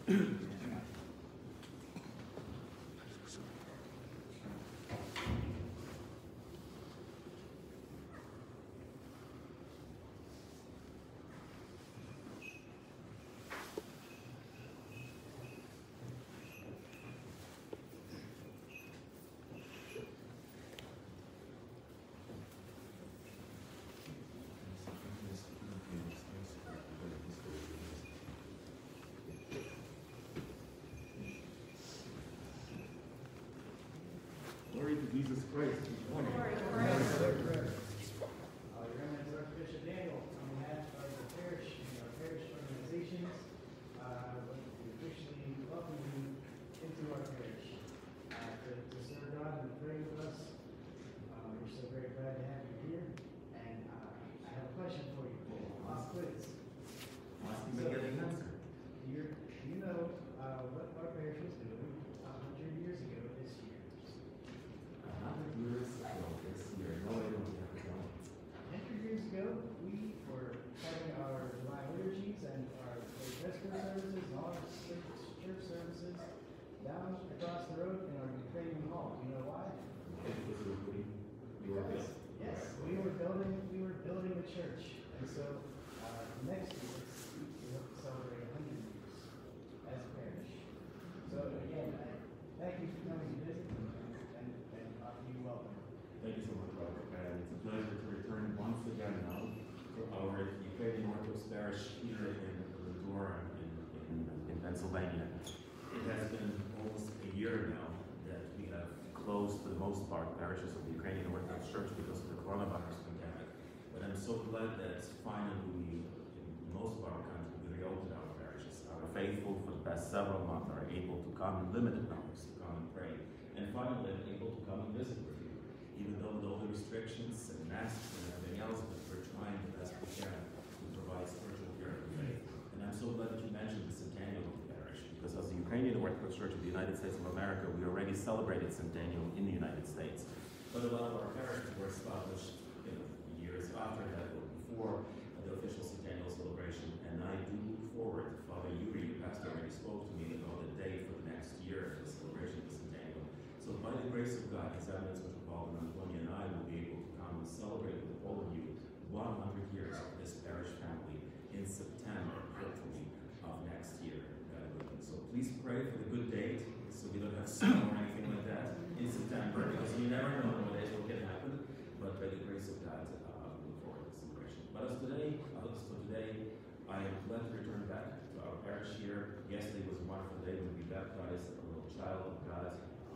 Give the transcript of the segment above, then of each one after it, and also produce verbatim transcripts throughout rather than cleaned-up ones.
Glory to Jesus Christ. Good morning. Glory, glory. Uh, your Eminence Archbishop Daniel, on behalf of the parish and our parish organizations, uh, we officially welcome you into our parish uh, to, to serve God and pray with us. Uh, we're so very glad to have you here. And uh, I have a question for you. Last quiz. Ask me to get an answer. You're, you know uh, what our parish was doing a hundred years ago this year. A hundred years ago this year. No, I don't have it done. A hundred years ago, we were having our divine liturgies and our vesper services and all our church services down across the road in our Ukrainian hall. Do you know why? It was really, you were Yes, yes, we were building, we were building a church, and so uh, next year we hope to celebrate a hundred years as a parish. So again, I thank you for coming to visit and, and, and offer you welcome. Thank you so much, Robert. And it's a pleasure to return once again now to our Ukrainian Orthodox Parish here in Lyndora in, in, in Pennsylvania. It has been almost a year now that we have closed, for the most part, parishes of the Ukrainian Orthodox Church because of the coronavirus pandemic. But I'm so glad that finally we, in most of our country, we reopened our parishes. Our faithful for the past several months are able to come in limited numbers to come and pray. And finally, they're able to come and visit with you. Even though with all the restrictions and masks and everything else, but we're trying the best we can to provide spiritual care of the faith. And I'm so glad that you mentioned the centennial of the parish, because as the Ukrainian Orthodox Church of the United States of America, we already celebrated centennial in the United States. But a lot of our parishes were established you know, years after that or before the official centennial celebration. And I do look forward, Father Yuri, the pastor, already spoke to me about the day for the next year for the celebration of the centennial. So by the grace of God, His Eminence Metropolitan Antonia and I will be able to come and celebrate with all of you one hundred years of this parish family in September, hopefully, of next year. So please pray for the good date, so we don't have snow or anything like that in September, because you never know what can happen. But by the grace of God, uh, we look forward to the celebration. But as today, uh, so today, I am glad to return back to our parish here. Yesterday was a wonderful day when we baptized a little child of God.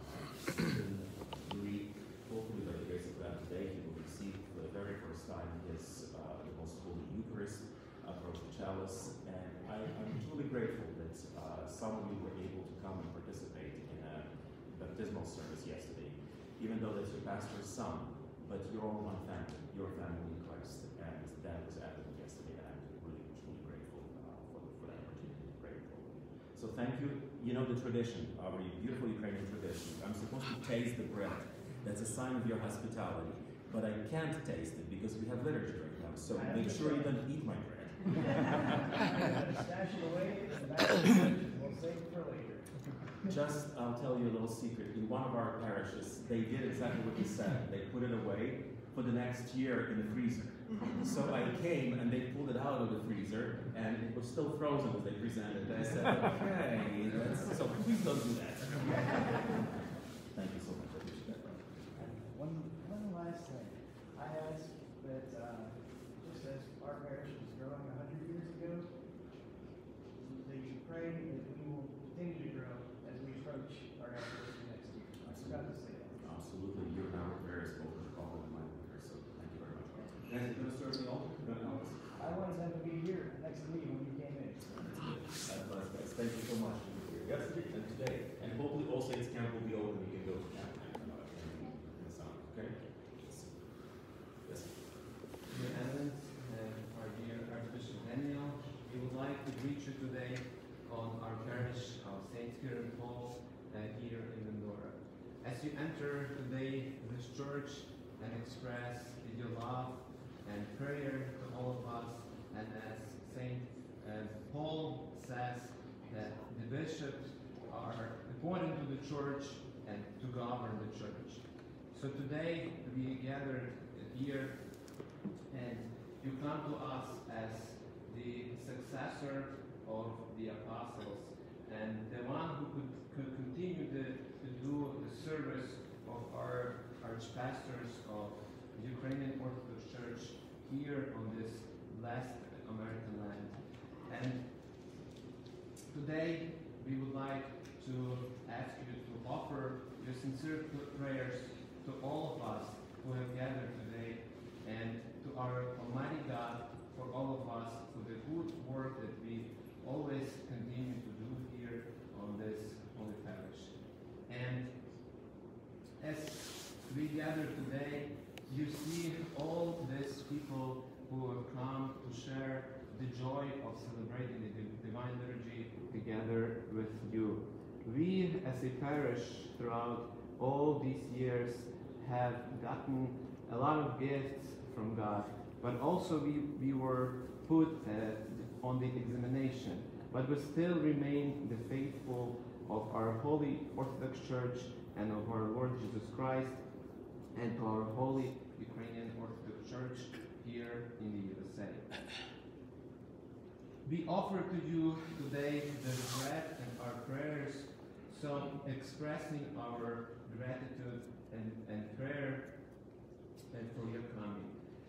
We, hopefully by the grace of God today, he will receive for the very first time his uh, the most holy Eucharist, approach the chalice, and I, I'm truly grateful that uh, some of you were able to come and participate in a baptismal service yesterday, even though that's your pastor's son, but you're all one family, you're a family in Christ, and that was evident yesterday, and I'm really, truly grateful uh, for, for that opportunity to pray for you. So thank you. You know the tradition, our beautiful Ukrainian tradition. I'm supposed to taste the bread. That's a sign of your hospitality. But I can't taste it because we have liturgy right now. So make sure you don't eat my bread. Stash it away, and we'll save it for later. Just, I'll tell you a little secret. In one of our parishes, they did exactly what you said. They put it away for the next year in the freezer. So I came and they pulled it out of the freezer and it was still frozen as they presented it. I said, okay, that's, so please don't do that. Thank you so much. I appreciate that. One, one last thing. I ask that uh, just as our parish was growing a hundred years ago, that you pray that we will continue to grow as we approach our anniversary next year. I forgot to say that. Absolutely. Your power of prayer is both the call and my prayer. So thank you very much. Guys, you're going to serve the altar? You're going to help us? I wanted them to be here next to me when you came in. God bless, guys. Thank you so much for being here yesterday and today. And hopefully all Saints Camp will be open. We can go to camp and uh, in the sun. Okay? Yes. Yes. Your Eminence, uh, our dear Archbishop Daniel, we would like to greet you today on our parish of Saint Kieran Hall uh, here in Lyndora. As you enter today this church and express your love and prayer to all of us, and as Saint uh, Paul says, that the bishops are appointed to the church and to govern the church. So today we gathered here, and you come to us as the successor of the apostles and the one who could, could continue to, to do the service of our archpastors of the Ukrainian Orthodox Church here on this blessed American land. And today we would like to ask you to offer your sincere prayers to all of us who have gathered today, and to our Almighty God for all of us for the good work that we always continue to do here on this holy parish. And as we gather today, you see all these people who have come to share the joy of celebrating the divine liturgy together with you. We as a parish throughout all these years have gotten a lot of gifts from God, but also we, we were put uh, on the examination, but we still remain the faithful of our Holy Orthodox Church and of our Lord Jesus Christ, and to our Holy Ukrainian Orthodox Church here in the U S A. We offer to you today the bread and our prayers, so expressing our gratitude and, and prayer and for your coming.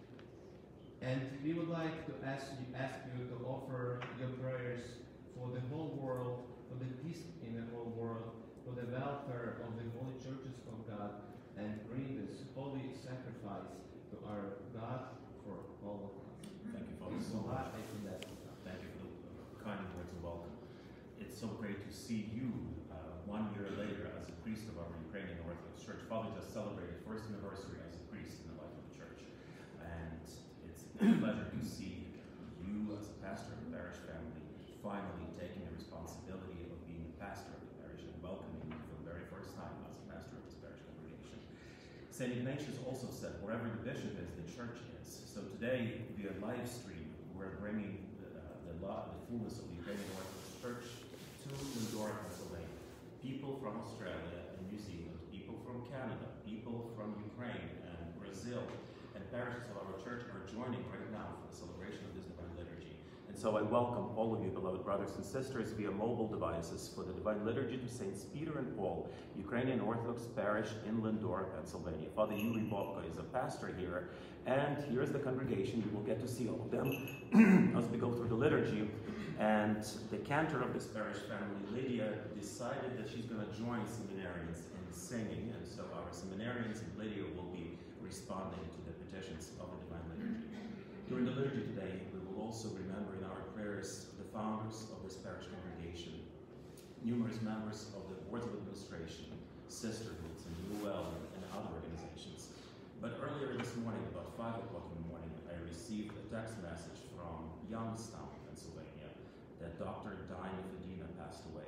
And we would like to ask you, ask you to offer your prayers for the whole world, for the peace in the whole world, for the welfare of the holy churches of God, and bring this holy sacrifice to our God for all of us. Thank you, Father, so much. Thank you for the kind words of welcome. It's so great to see you uh, one year later as a priest of our Ukrainian Orthodox Church. Father just celebrated first anniversary as a priest in the life of the church. And it's a pleasure to see you as a pastor of the parish family finally taking the responsibility of being the pastor of the parish and welcoming you for the very first time as a pastor of this parish congregation. Saint Ignatius also said, wherever the bishop is, the church is. So today, via live stream, we're bringing the, uh, the, the fullness of the Ukrainian Orthodox Church to Lyndora, Pennsylvania. People from Australia and New Zealand, people from Canada, people from Ukraine and Brazil, and parishes of our church are joining right now for the celebration of this divine liturgy. And so I welcome all of you, beloved brothers and sisters, via mobile devices for the divine liturgy to Saints Peter and Paul, Ukrainian Orthodox Parish in Lyndora, Pennsylvania. Father Yuri Bobka is a pastor here, and here's the congregation. You will get to see all of them as we go through the liturgy. And the cantor of this parish family, Lydia, decided that she's going to join seminarians in singing, and so our seminarians and Lydia will be responding to the petitions of the divine liturgy. During the liturgy today, we will also remember in our prayers the founders of this parish congregation, numerous members of the boards of administration, sisterhoods, and U L and other organizations. But earlier this morning, about five o'clock in the morning, I received a text message from Youngstown, Pennsylvania, that Doctor Diana Fedina passed away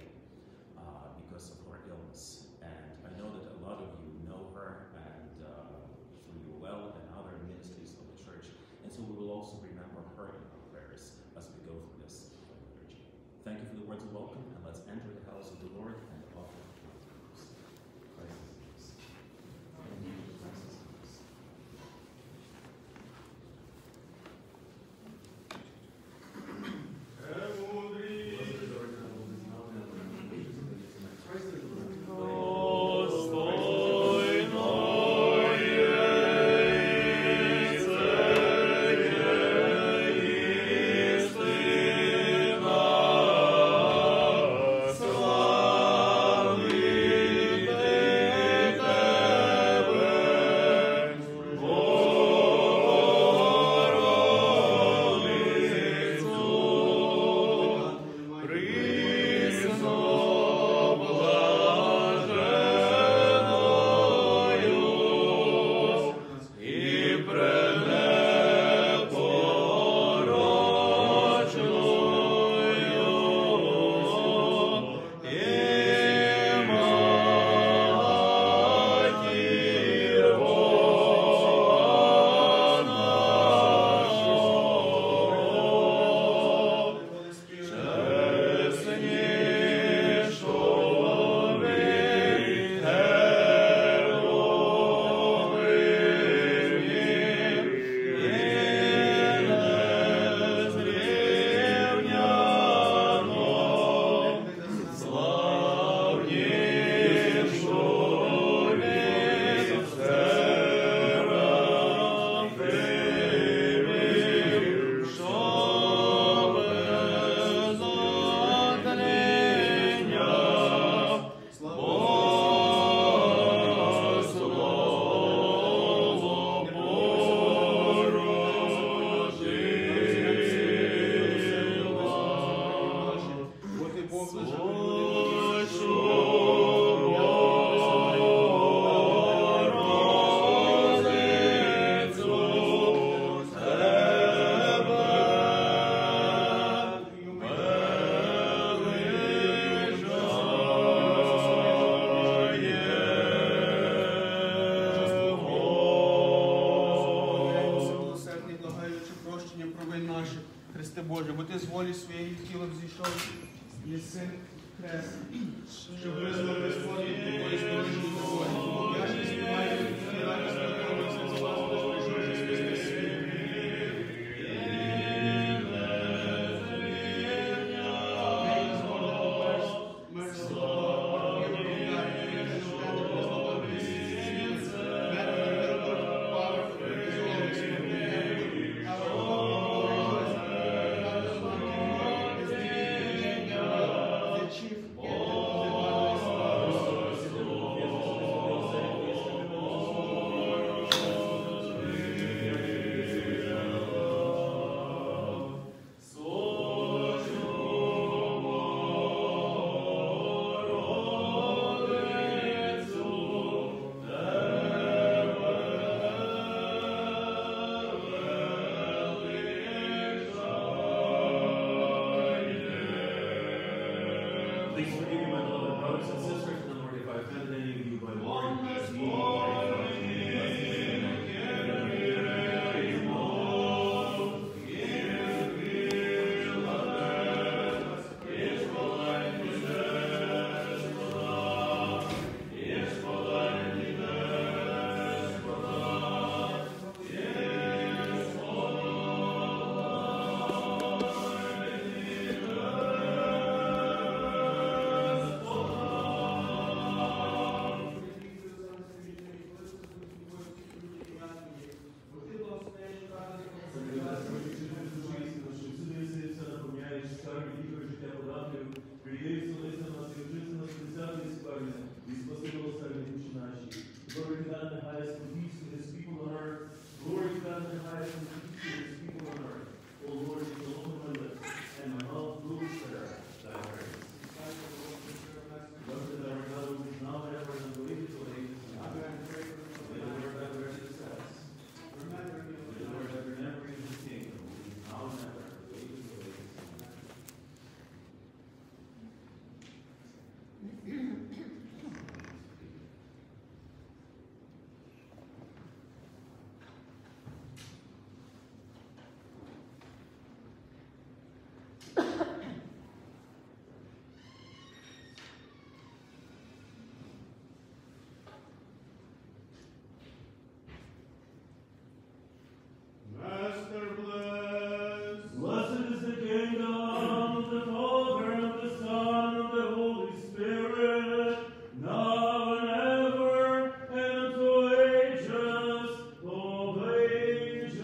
uh, because of her illness. And I know that a lot of you know her and uh, through U L and other ministries of the church. And so we will also remember her in our prayers as we go through this liturgy. Thank you for the words of welcome, and let's enter the house of the Lord and offer the prayers. Praise Slava Христе Боже, бо Ти з волі своєї тілом зійшов і син хрест, щоб визволити свої твої здоров'я Твої. Я ж не співаю, і радість Твою, не спасти, прийшов, що спасти світ. Please forgive me, my beloved brothers and sisters, in the Lord, if I offended any of you by word, deed, or Glory to God in the highest, and peace to His people on earth. Glory to God in the highest, and peace to His people on earth. O Lord, take the open my lips, and my mouth will declare Thy praise. Blessed are God, who is now and ever, and the ages of ages. May the Lord ever rest His steps. May the Lord ever never in His kingdom, who is now and ever, and the ages of ages. Master bless. Blessed is the kingdom of the Father, and of the Son, and of the Holy Spirit, now and ever, and unto ages of ages.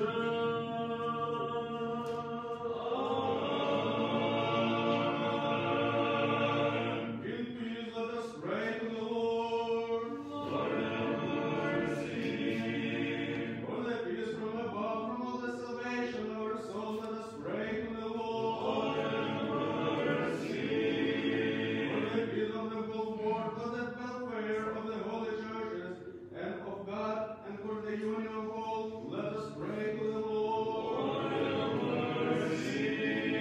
In peace let us pray to the Lord. Lord, have mercy. For the peace from above, from all the salvation of our souls, let us pray to the Lord. Lord, have mercy. For the peace of the whole world, for the welfare of the holy churches and of God, and for the union of all, let us pray to the Lord. Lord, have mercy.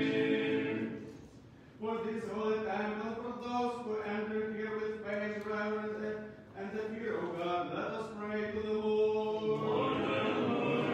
For this holy time, and for those who enter here with faith, reverence, and the fear of God, let us pray to the Lord. Lord, have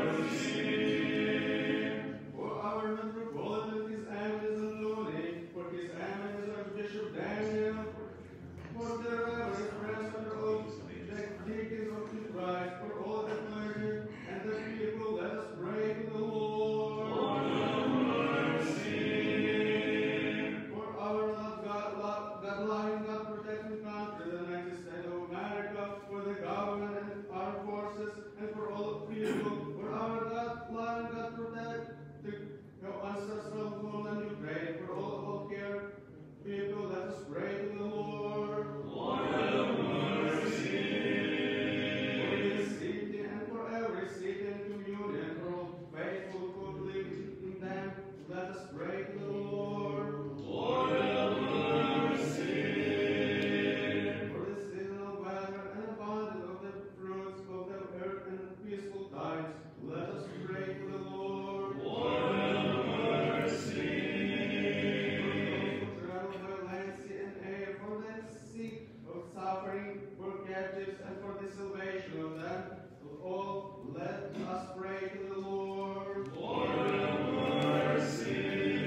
mercy. For our metropolitan, his eminence and Luni, for his eminence Archbishop Daniel, for the reverend friends under oath, the deacons of Christ, for all the clergy and the people, let us pray to the Lord. Lord, have mercy. For our Lord God, Lord, God-loving, God-protecting country, the United States of America, for the government and armed forces, and for all people, for our God-loving, God-protecting ancestral homeland Ukraine, for all of care people, let us pray to the Lord. Lord, have mercy. For this city and for every city and communion, for all faithful who live in them, let us pray to the Lord. Lord, have mercy. For the seasonal weather and abundance of the fruits of the earth and peaceful times, let us pray to the Lord. Lord, have mercy. For those who travel by land, sea, and air, for the sick of suffering, for captives, and for the salvation of them, to all, let us pray to the Lord. Lord, have mercy.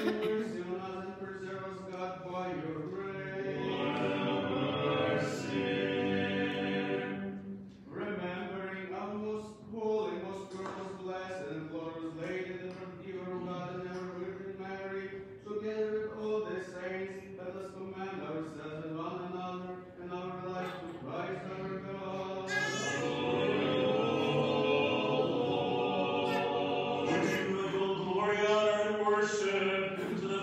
mercy on us and preserve us, God, by your grace. Remembering our most holy, most glorious, blessed, and glorious Lady, the Giver of God, and ever Virgin Mary, together with all the saints, let us commend ourselves and one another and our life to Christ our God. Would you will glory, honor, and worship to the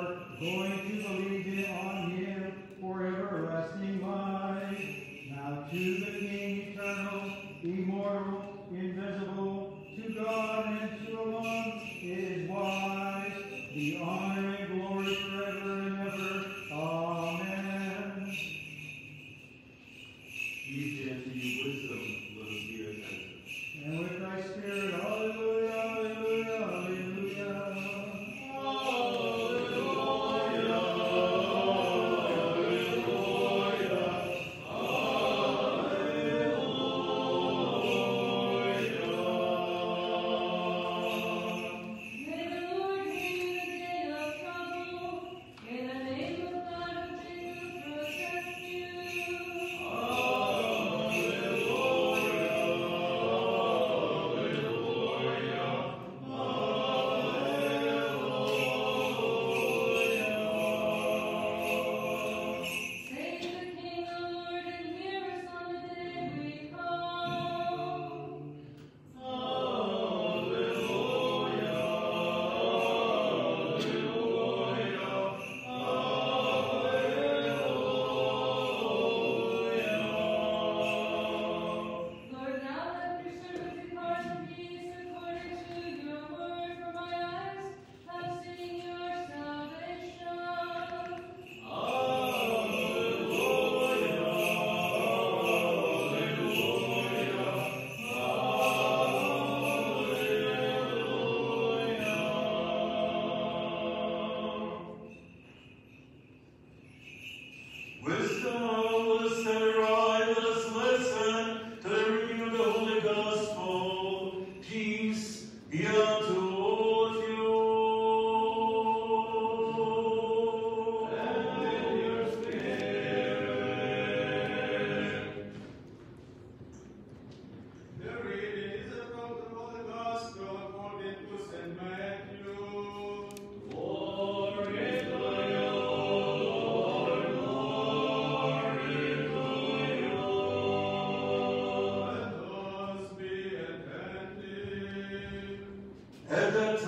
heart, going to believe on him for everlasting life. Now to the King eternal, immortal, invisible, to God and to alone is wise, the honor and glory forever and ever. Amen. We grant you wisdom, let us be attentive. And with thy spirit, hallelujah, hallelujah, hallelujah. At that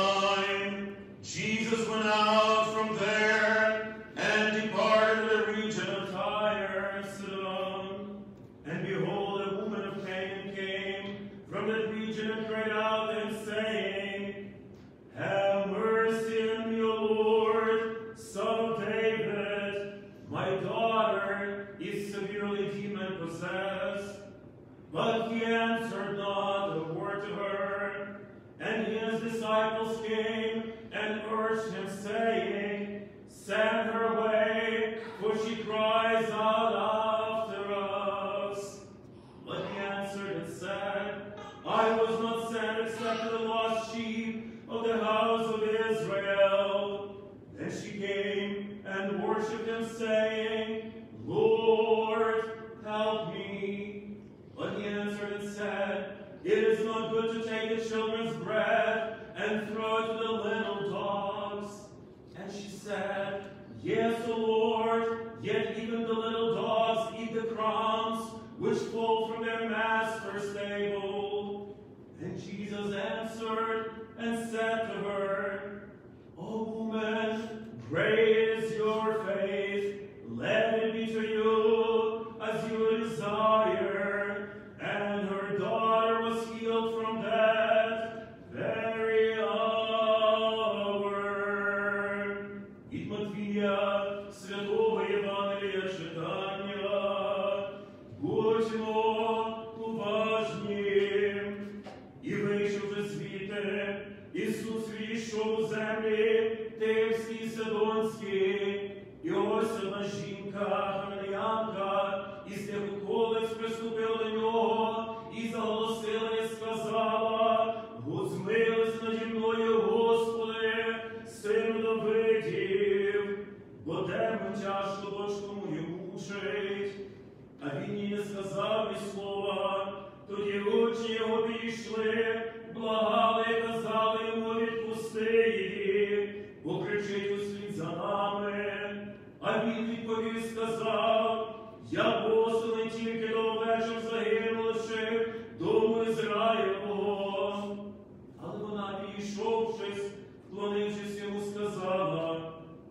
time, Jesus went out from there and departed to the region of Tyre and Sidon. And behold, a woman of Canaan came from that region and cried out and saying, Have mercy on me, O Lord, Son of David. My daughter is severely demon-possessed. But he answered not a word to her. And his disciples came and urged him, saying, Send her away, for she cries out after us. But he answered and said, I was not sent except to the lost sheep of the house of Israel. Then she came and worshipped him, saying, Lord, help me. But he answered and said, It is not good to take the children's bread and throw it to the little dogs. And she said, Yes, O Lord, yet even the little dogs eat the crumbs which fall from their master's table. And Jesus answered and said to her, O woman, great is your faith. Let it be to you as you desire. And her daughter was healed from that very hour. Від Матвія Святого Євангелія читання. Будьмо уважні. І вийшовши звідти, Ісус відійшов у землі Тирській Сидонській. І ось одна жінка, хананеянка, із тих околиць приступила до нього і заголосила і сказала, «Возмилуйся наді мною, Господи, сину Давидів, бо демон тяжко дочку мою мучить». А він їй не сказав ні слова. Тоді учні його підійшли, благали і казали йому, відпусти її, бо кричить услід за нами. А він відповів і сказав, я посланий тільки до овечок загинулих, дому Ізраїлового. Але вона, підійшовшись, вклонившись йому, сказала,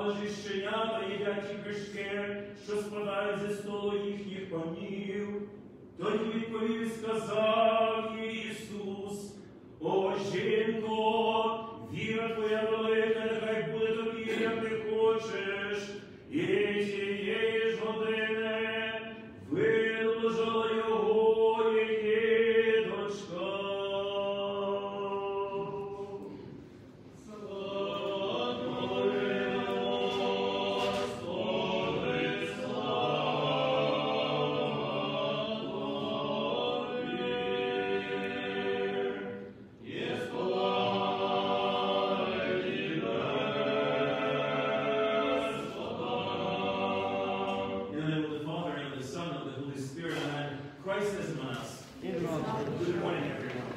Але ж і щенята їдять ті кишки, що спадають зі столу їхніх панів. Тоді відповів і сказав їй Ісус: о, жінко, віра твоя велика, нехай буде тобі, як ти хочеш. І тієї ж години видужала його її дочка. Good morning, everyone.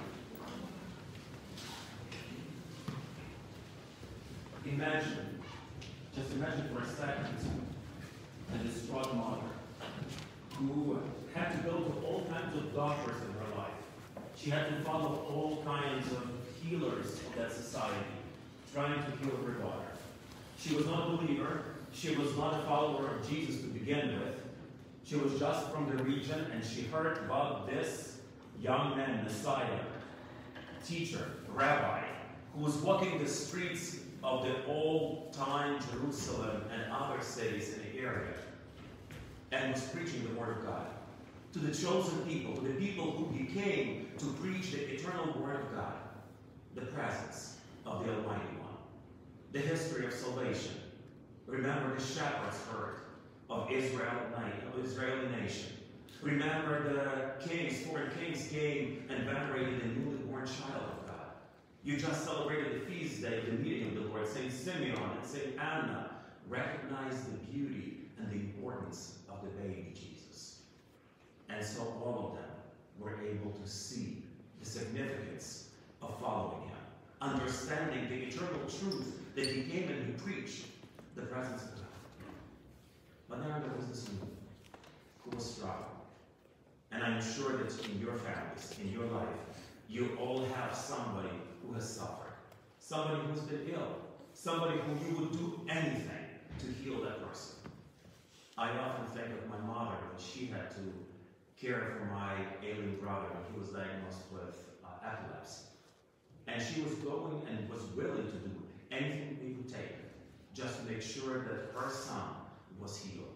Imagine, just imagine for a second, a distraught mother who had to go to all kinds of doctors in her life. She had to follow all kinds of healers of that society, trying to heal her daughter. She was not a believer. She was not a follower of Jesus to begin with. She was just from the region, and she heard about this young man, Messiah, teacher, rabbi, who was walking the streets of the old-time Jerusalem and other cities in the area, and was preaching the Word of God to the chosen people, to the people who he came to preach the eternal Word of God, the presence of the Almighty One, the history of salvation. Remember the shepherd's herd of Israel, of Israeli nation. Remember the kings, foreign kings came and venerated the newly born child of God. You just celebrated the feast day, the meeting of the Lord. Saint Simeon and Saint Anna recognized the beauty and the importance of the baby Jesus. And so all of them were able to see the significance of following him, understanding the eternal truth that he came and he preached, the presence of God. But now there was this woman who was struggling. And I'm sure that in your families, in your life, you all have somebody who has suffered, somebody who's been ill, somebody who you would do anything to heal that person. I often think of my mother when she had to care for my ailing brother when he was diagnosed with uh, epilepsy. And she was going and was willing to do anything we would take just to make sure that her son was healed.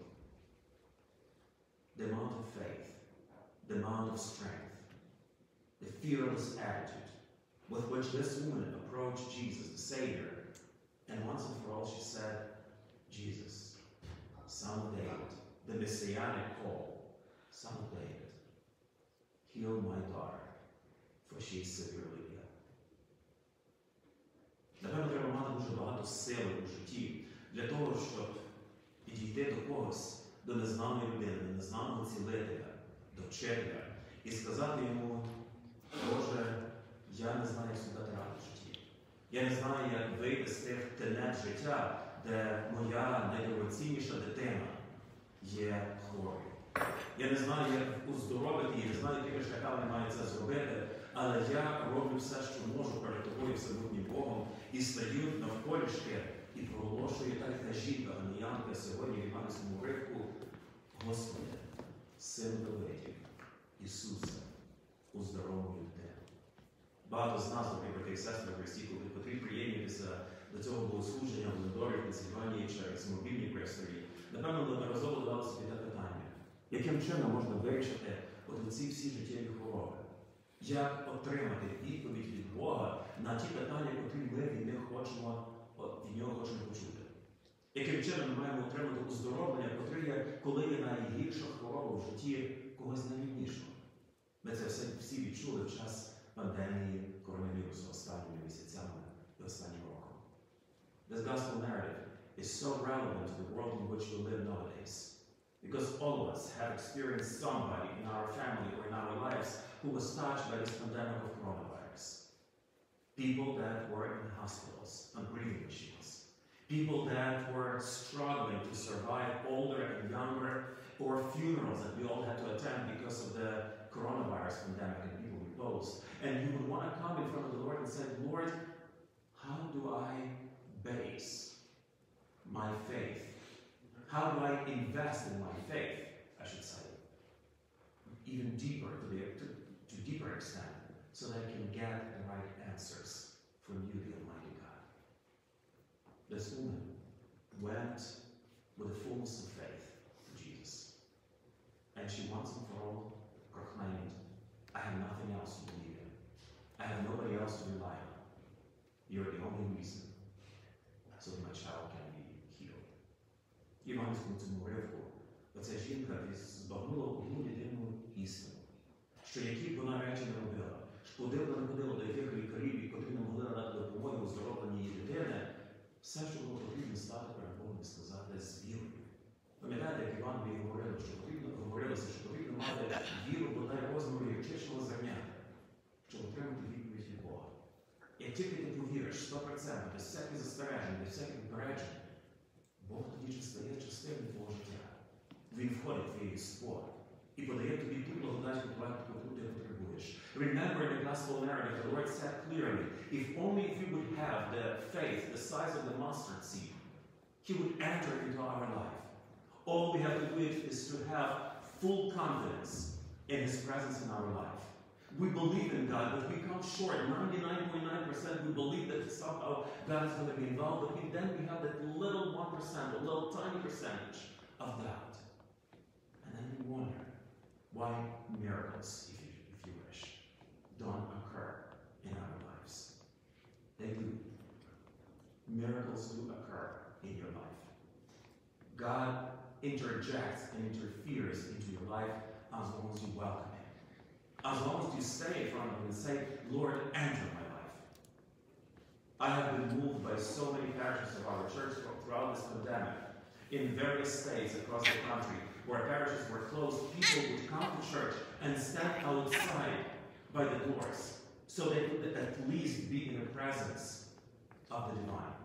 The amount of faith, the amount of strength, the fearless attitude with which this woman approached Jesus, the Savior, and once and for all she said, Jesus, Son of David, the messianic call, Son of David, heal my daughter, for she is severely ill. Напевно, треба мати дуже багато сили у житті для того, щоб підійти до когось, до незнаної людини, до незнаного цілителя, до вчителя, і сказати йому: Боже, я не знаю, як сюди ради в житті. Я не знаю, як вийти з тих тенет життя, де моя найдорогоцінніша дитина є хворою. Я не знаю, як уздоровити її, не знаю, якими шляхами маю це зробити, але я роблю все, що можу перед тобою, всемогутнім Богом, і стаю навколішки і проголошую, так як та жінка Ганіянка сьогодні в Іванському уривку: Господи, Син Давидів, Ісусе, уздоровлюй людину. Багато з нас, дорогі брати і сестри в Христі, коли потрібно приєднатися до цього богослуження в Lyndorі, в Пенсільванії через мобільні пристрої, напевно, неодноразово додали собі те питання: яким чином можна вирішити от ці всі життєві хвороби? Як отримати відповідь від Бога на ті питання, які ми від них хочемо, від нього хочемо почути? Яким чином ми маємо отримати оздоровлення, котре є, коли є найгірша хвороба в житті когось найбіднішого? Ми це все всі відчули в час пандемії коронавірусу останніми місяцями і останнім роком. This gospel narrative is so relevant to the world in which we live nowadays, because all of us have experienced somebody in our family or in our lives who was touched by this pandemic of coronavirus. People that were in hospitals on breathing machines. People that were struggling to survive, older and younger, or funerals that we all had to attend because of the coronavirus pandemic and people reposed. And you would want to come in front of the Lord and say, Lord, how do I base my faith How do I invest in my faith, I should say, even deeper, to, the, to, to deeper extent, so that I can get the right answers from you, the Almighty God. This woman went with the fullness of faith to Jesus. And she once and for all proclaimed, I have nothing else to believe in. I have nobody else to rely on. You're the only reason so that my child can be healed. Євангельському цьому ривку оця жінка збагнула одну єдину істину, що які б вона речі не робила, куди вона не ходила, до яких лікарів, і котрі не могли надати допомогу у здоровленні її дитини, все, що було потрібно, стати перед Богом і сказати з вірою. Пам'ятаєте, як Євангелії говорили, що потрібно, говорилося, що потрібно мати віру, бодай розміру гірчичного зерня, щоб отримати відповідь від Бога. Як тільки ти повіриш сто відсотків, без всяких застережень, без всяких попереджень, Бог тоді стає частиною твого життя. Він входить в твій спор і подає тобі ту благодать, яку ти потребуєш. Remember in the gospel narrative, the Lord said clearly, if only if we would have the faith the size of the mustard seed, He would enter into our life. All we have to do is to have full confidence in His presence in our life. We believe in God, but we come short. ninety-nine point nine percent we believe that somehow God is going to be involved, but we, then we have that little one percent, a little tiny percentage of doubt. And then we wonder why miracles, if you, if you wish, don't occur in our lives. They do. Miracles do occur in your life. God interjects and interferes into your life as long as you welcome Him. As long as you stay in front of Him and say, Lord, enter my life. I have been moved by so many parishes of our church throughout this pandemic, in various states across the country, where parishes were closed, people would come to church and stand outside by the doors, so they could at least be in the presence of the divine.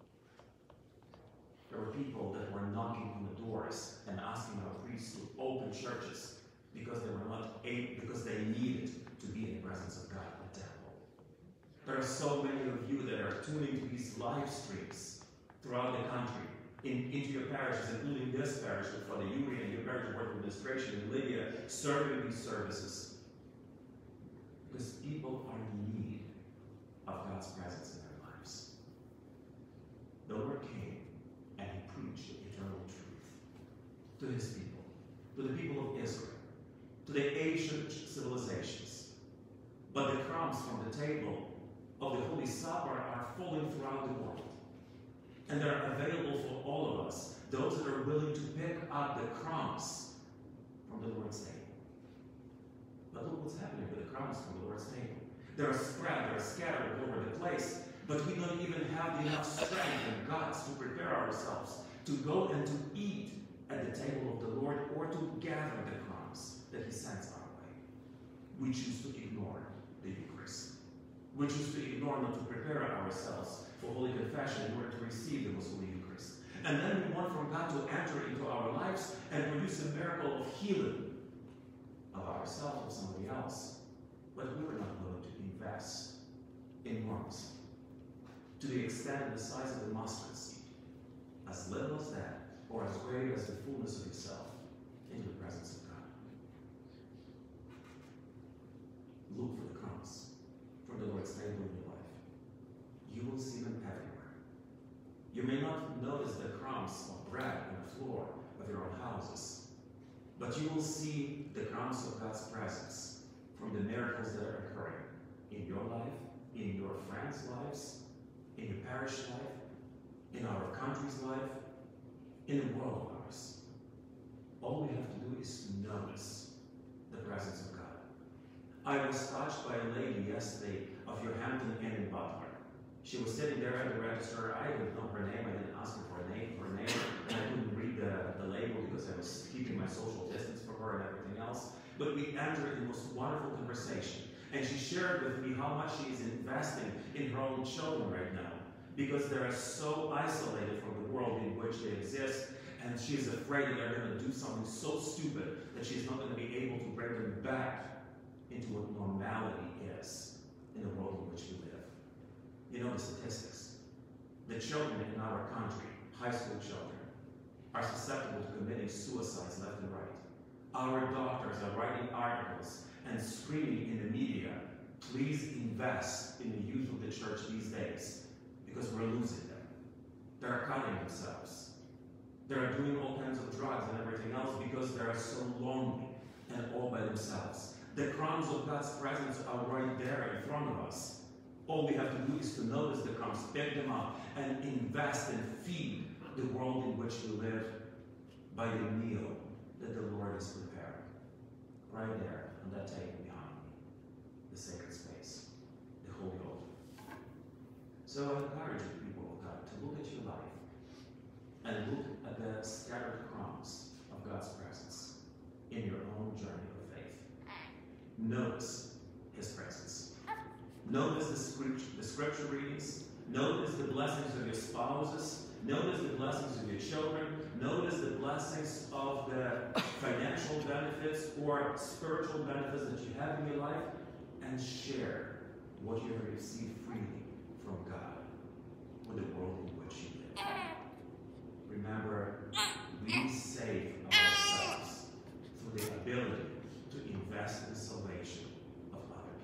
There were people that were knocking on the doors and asking our priests to open churches because they were not able, because they needed to be in the presence of God in the temple. There are so many of you that are tuning to these live streams throughout the country, in, into your parishes, including this parish with Father Yuri and your parish board administration in Lydia, serving these services. Because people are in need of God's presence in their lives. The Lord came and He preached the eternal truth to His people, to the people of Israel, to the ancient civilizations. But the crumbs from the table of the Holy Supper are falling throughout the world. And they're available for all of us, those that are willing to pick up the crumbs from the Lord's table. But look what's happening with the crumbs from the Lord's table. They're spread, they're scattered all over the place, but we don't even have enough strength and guts to prepare ourselves to go and to eat at the table of the Lord or to gather the crumbs that He sends our way. We choose to ignore the Eucharist. We choose to ignore, not to prepare ourselves for Holy Confession in order to receive the Most Holy Eucharist. And then we want from God to enter into our lives and produce a miracle of healing of ourselves or somebody else. But we were not willing to invest enormously, to the extent of the size of the mustard seed, as little as that, or as great as the fullness of Himself, into the presence of God. Look for the crumbs from the Lord's table in your life. You will see them everywhere. You may not notice the crumbs of bread on the floor of your own houses, but you will see the crumbs of God's presence from the miracles that are occurring in your life, in your friends' lives, in your parish life, in our country's life, in the world of ours. All we have to do is to notice the presence of God. I was touched by a lady yesterday of your Hampton Inn in Butler. She was sitting there at the register. I didn't know her name. I didn't ask her for a name, for a name, and I couldn't read the, the label because I was keeping my social distance from her and everything else. But we entered in the most wonderful conversation, and she shared with me how much she is investing in her own children right now, because they are so isolated from the world in which they exist, and she is afraid that they're going to do something so stupid that she's not going to be able to bring them back into what normality is in the world in which we live. You know the statistics. The children in our country, high school children, are susceptible to committing suicides left and right. Our doctors are writing articles and screaming in the media, please invest in the youth of the church these days, because we're losing them. They're cutting themselves. They're doing all kinds of drugs and everything else because they're so lonely and all by themselves. The crumbs of God's presence are right there in front of us. All we have to do is to notice the crumbs, pick them up, and invest and feed the world in which we live by the meal that the Lord has prepared. Right there on that table behind me, the sacred space, the holy altar. So I encourage you, people of God, to look at your life and look at the scattered crumbs of God's presence in your own journey of faith. Notice His presence. Notice the scripture, the scripture readings. Notice the blessings of your spouses. Notice the blessings of your children. Notice the blessings of the financial benefits or spiritual benefits that you have in your life, and share what you have received freely from God with the world in which you live. Remember, we save ourselves through the ability to invest in the salvation of other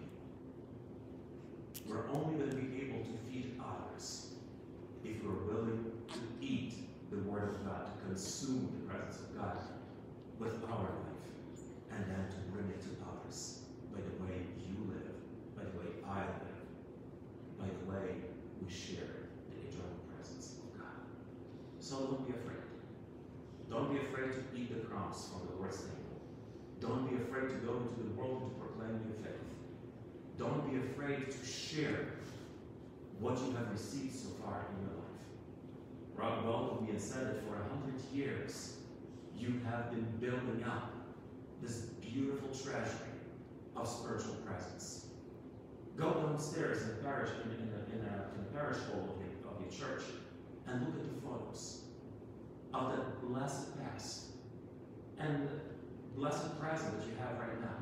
people. We're only going to be able to feed others if we're willing to eat the Word of God, to consume the presence of God with our life, and then to bring it to others by the way you live, by the way I live, by the way we share the eternal presence of God. So don't be afraid. Don't be afraid to eat the crumbs from the Lord's table. Don't be afraid to go into the world to proclaim your faith. Don't be afraid to share what you have received so far in your life. Rob welcomed me and said that for a hundred years, you have been building up this beautiful treasury of spiritual presence. Go downstairs in the parish, in, in, the, in, the, in the parish hall of your, of your church, and look at the photos of that blessed past and blessed present that you have right now.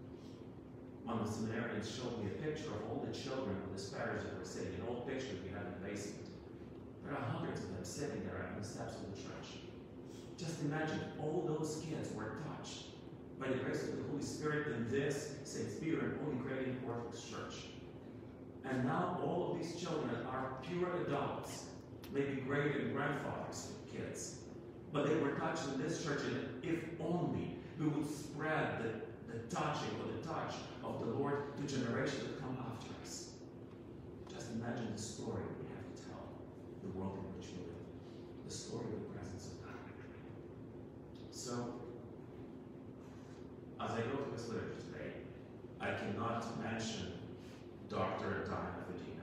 One of the seminarians showed me a picture of all the children of this parish that were sitting, an old picture we have in the basement. There are hundreds of them sitting there on the steps of the church. Just imagine, all those kids were touched by the grace of the Holy Spirit in this Saint Peter and Holy Ukrainian Orthodox Church. And now all of these children are pure adults, maybe great and grandfathers of kids. But they were touched in this church, and if only we would spread the, the touching or the touch of the Lord to generations that come after us. Just imagine the story we have to tell the world in which we live, the story of the presence of God. So, as I go to this liturgy today, I cannot mention Doctor Diana Vladyka.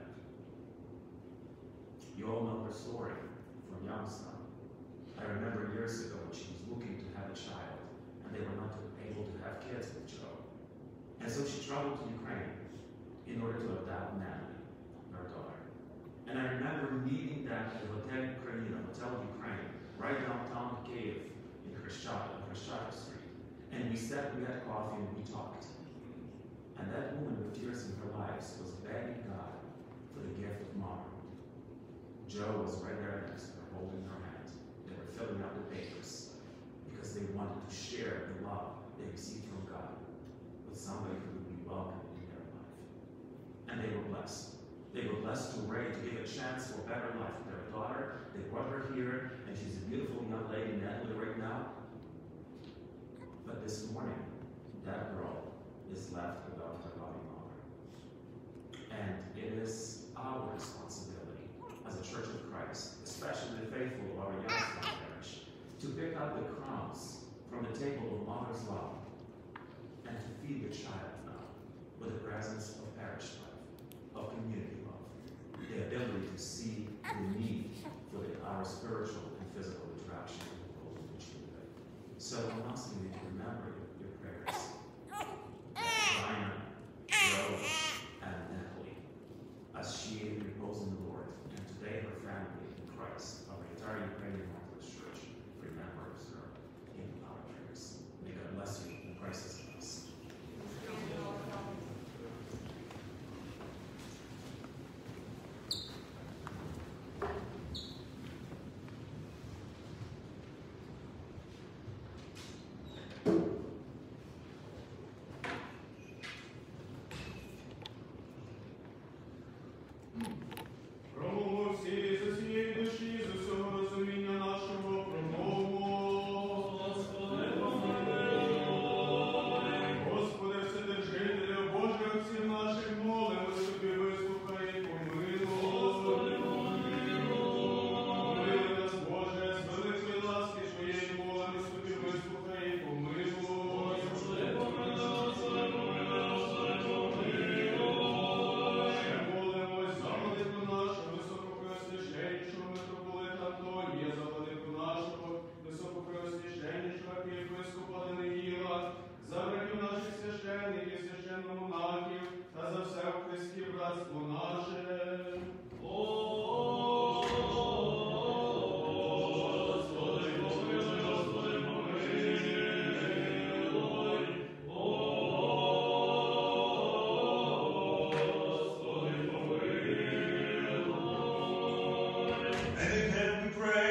You all know her story from Youngstown. I remember years ago when she was looking to have a child, and they were not able to have kids with Joe. And so she traveled to Ukraine in order to adopt Natalie, her daughter. And I remember meeting them at the Hotel Ukrainian, Hotel Ukraine, right downtown Kiev in Khrushchev, on Khrushchev Street. And we sat, we had coffee, and we talked. And that woman with tears in her eyes was begging God for the gift of motherhood. Joe was right there next to her, holding her hand. They were filling out the papers because they wanted to share the love they received from God with somebody who would be welcome in their life. And they were blessed. They were blessed to Ray to give a chance for better life for their daughter. They brought her here, and she's a beautiful young lady, Natalie, right now. But this morning, that girl is left without her loving mother. And it is our responsibility as a Church of Christ, especially the faithful of our Youngstown Parish, to pick up the crumbs from the table of mother's love and to feed the child now with the presence of parish life, of community love, the ability to see the need for the, our spiritual and physical interaction in the world in which we live. So I'm asking you to remember your prayers. Diana, Joe, and Natalie, as she reposes in the Lord, and today her family in Christ, our entire Ukrainian Orthodox Church, remembers her in our prayers. May God bless you in Christ's peace.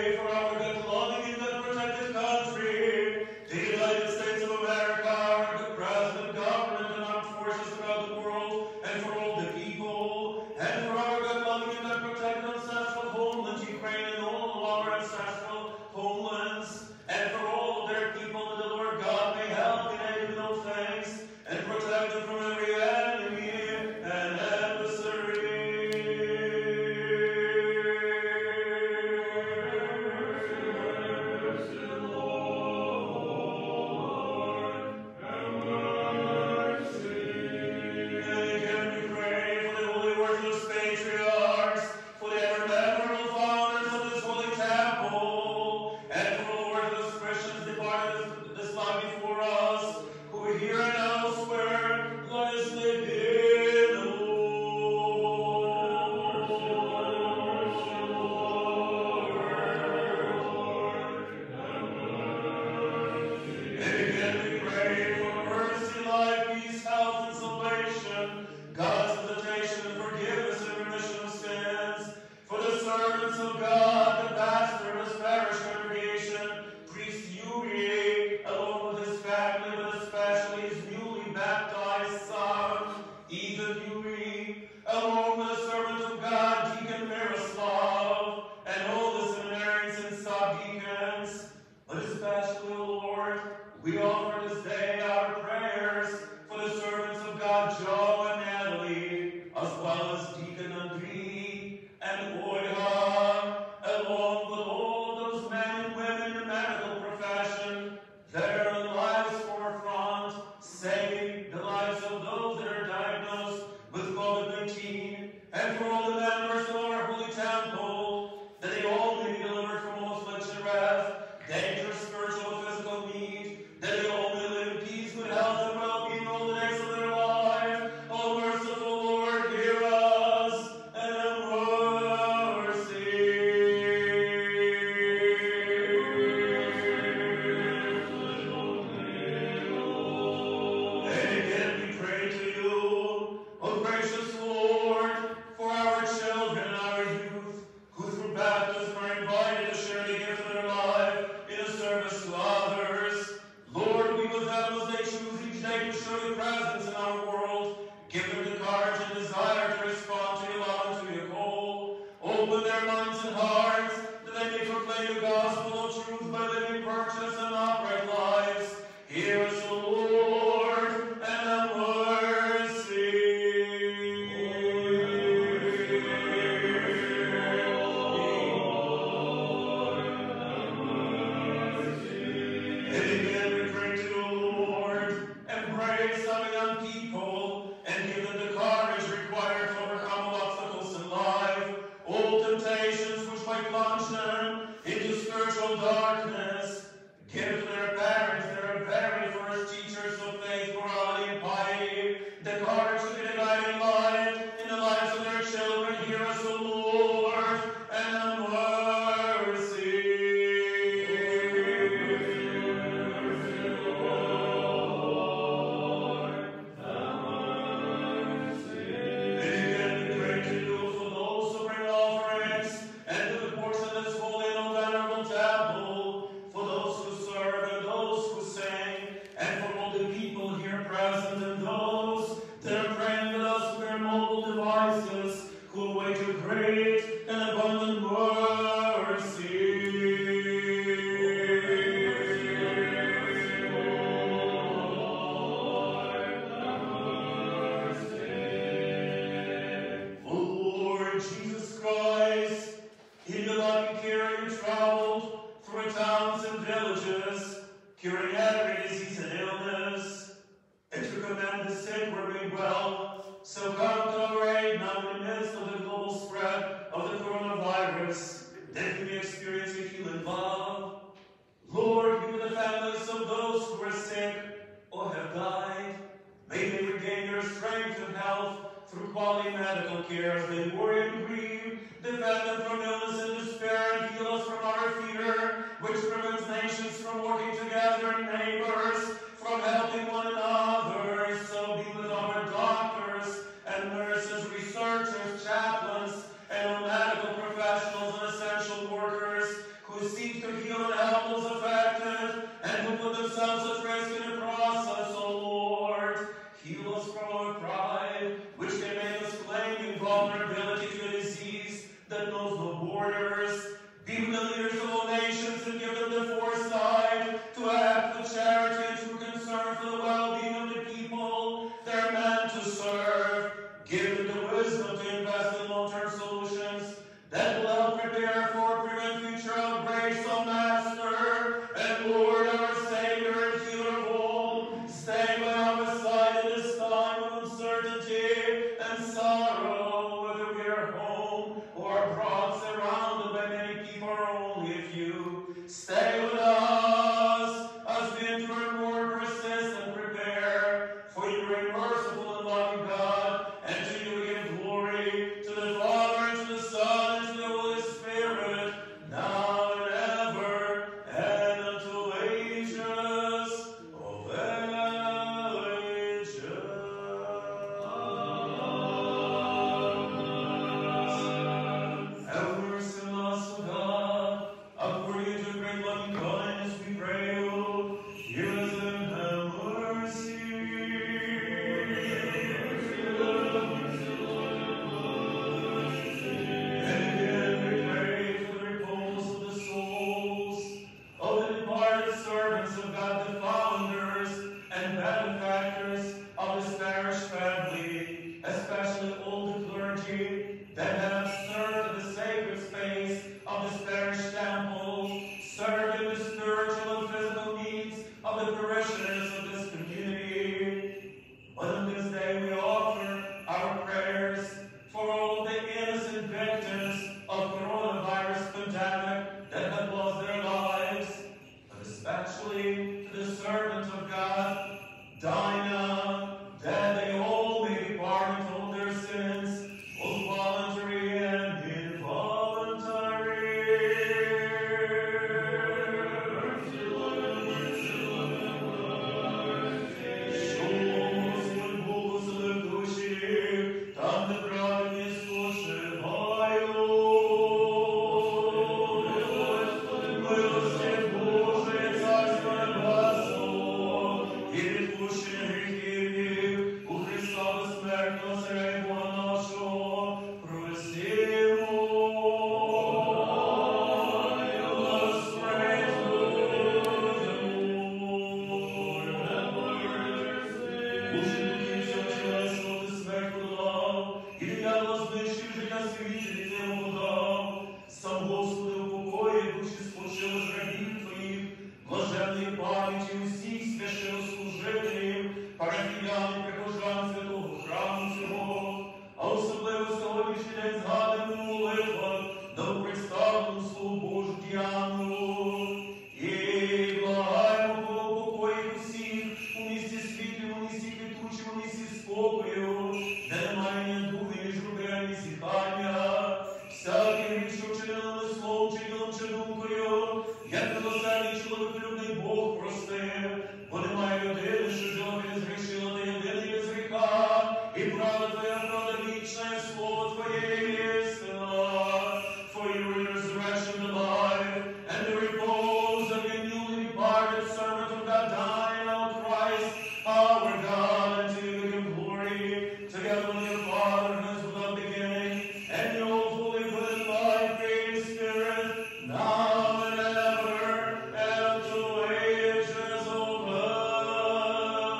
pray for our good, loving, and good protected country, the United States of America, our good president, government, and armed forces throughout the world, and for all the people, and for our good, loving, and good protected ancestral homeland, Ukraine, and all of our ancestral homelands, and for all of their people, that the Lord God may help in aid in all things, and protect them from every enemy and adversary. We offer this day our prayers for the servants of God, Joe and Natalie, as well as Deacon Andrei and Olga, along with all those men and women in the medical profession that are in life's forefront, saving the lives of those that are diagnosed with COVID nineteen, and for all the members of our holy temple, that they all may be delivered from all affliction, wrath, danger, spiritual and physical need, that they all may live in peace, good health, and well-being all the days of their life. O merciful Lord, hear us, and have mercy. And again we pray to you, O gracious Lord, for our children and our youth, who through baptism are invited to share the gift of their life in a service to others. Lord, be with them as they choose each day to show your presence in our world. Give them the courage and desire to respond to your love and to your call. Open their minds and hearts that they may proclaim the gospel of truth by living virtuous and upright lives. Hear us, O Lord, and have mercy. Darkness, give to their parents, their very first teachers of faith, morality, and piety, the courage to be the guiding light in the lives of their children. Hear us, O Lord, and have mercy. Lord, have mercy. And again we pray to you for those who bring offerings, and to the portion that is holy and venerable temple, for those who serve and those who sing, and for all the people here present and those that are praying with us with their mobile devices, who await your great and abundant mercy. O Lord Jesus Christ, in your loving care you traveled through towns and villages, curing every disease and illness, and to command the sick were made well. So come to our aid now in the midst of the global spread of the coronavirus, that we may experience your healing love. Lord, be with the families of those who are sick or have died. May they regain their strength and health through quality medical care as they worry and grieve. Defend them from illness and despair, and heal us from our fear, which prevents nations from working together and neighbors from helping one another. So be with our doctors and nurses, researchers, chaplains, and medical professionals and essential workers who grace, O Master, and Lord, our Savior, and healer of all, stay by our side in this time of uncertainty and sorrow, whether we are home or abroad, surrounded by many people, or only a few. Stay with us as we endure, more persist, and prepare. For you are a merciful and loving God, and to you we give glory, to the Father, and to the Son, and to the Holy Spirit, now and ever, and until ages of ages. Have mercy on us, O God, according to your great loving kindness, we pray you. Hear us and have mercy. And again we pray for the repose of the souls of the departed servants of God, the founders and benefactors of this parish family, especially all the clergy that have served in the sacred space of this parish temple, serving the spiritual and physical needs of the parishioners of this community. But on this day we offer our prayers for all the innocent victims of coronavirus pandemic that have lost their lives, but especially to the servants of God, Dinah, that they all may be pardoned of their sins, both voluntary and involuntary. Там, де праведні спочивають. Милості Божої, Царство Небесного, і відпущення гріхів у Христа безсмертного Царя і Бога нашого, просимо. Сам Господи упокої душі спочили жребів Твоїх, блаженної пам'яті усіх священнослужителів, парафіян і прихожан святого храму цього, а особливо сьогоднішній день згадаємо у молитвах на представлену Слову Божу Діану. І благаємо про упокої усіх у місті світлі, у місті квітучі, у місті спокою, де немає ні дуги, ні журби, ні зіхання, всякий гріх, що вчинили словом, чи ділом, чи думкою, як милосердний чоловіколюбний Бог простив, бо немає людини, що жила і не згрішила, та єдиний без гріха, і правда Твоя, правда вічна, і слово Твоє є істина. For you are the resurrection, the life, and the repose of your newly departed servant of God, thine, O Christ, our God, and to you we give glory, together with your Father, who is without beginning, and your holy, good, and life-giving Spirit, now and ever, and to ages of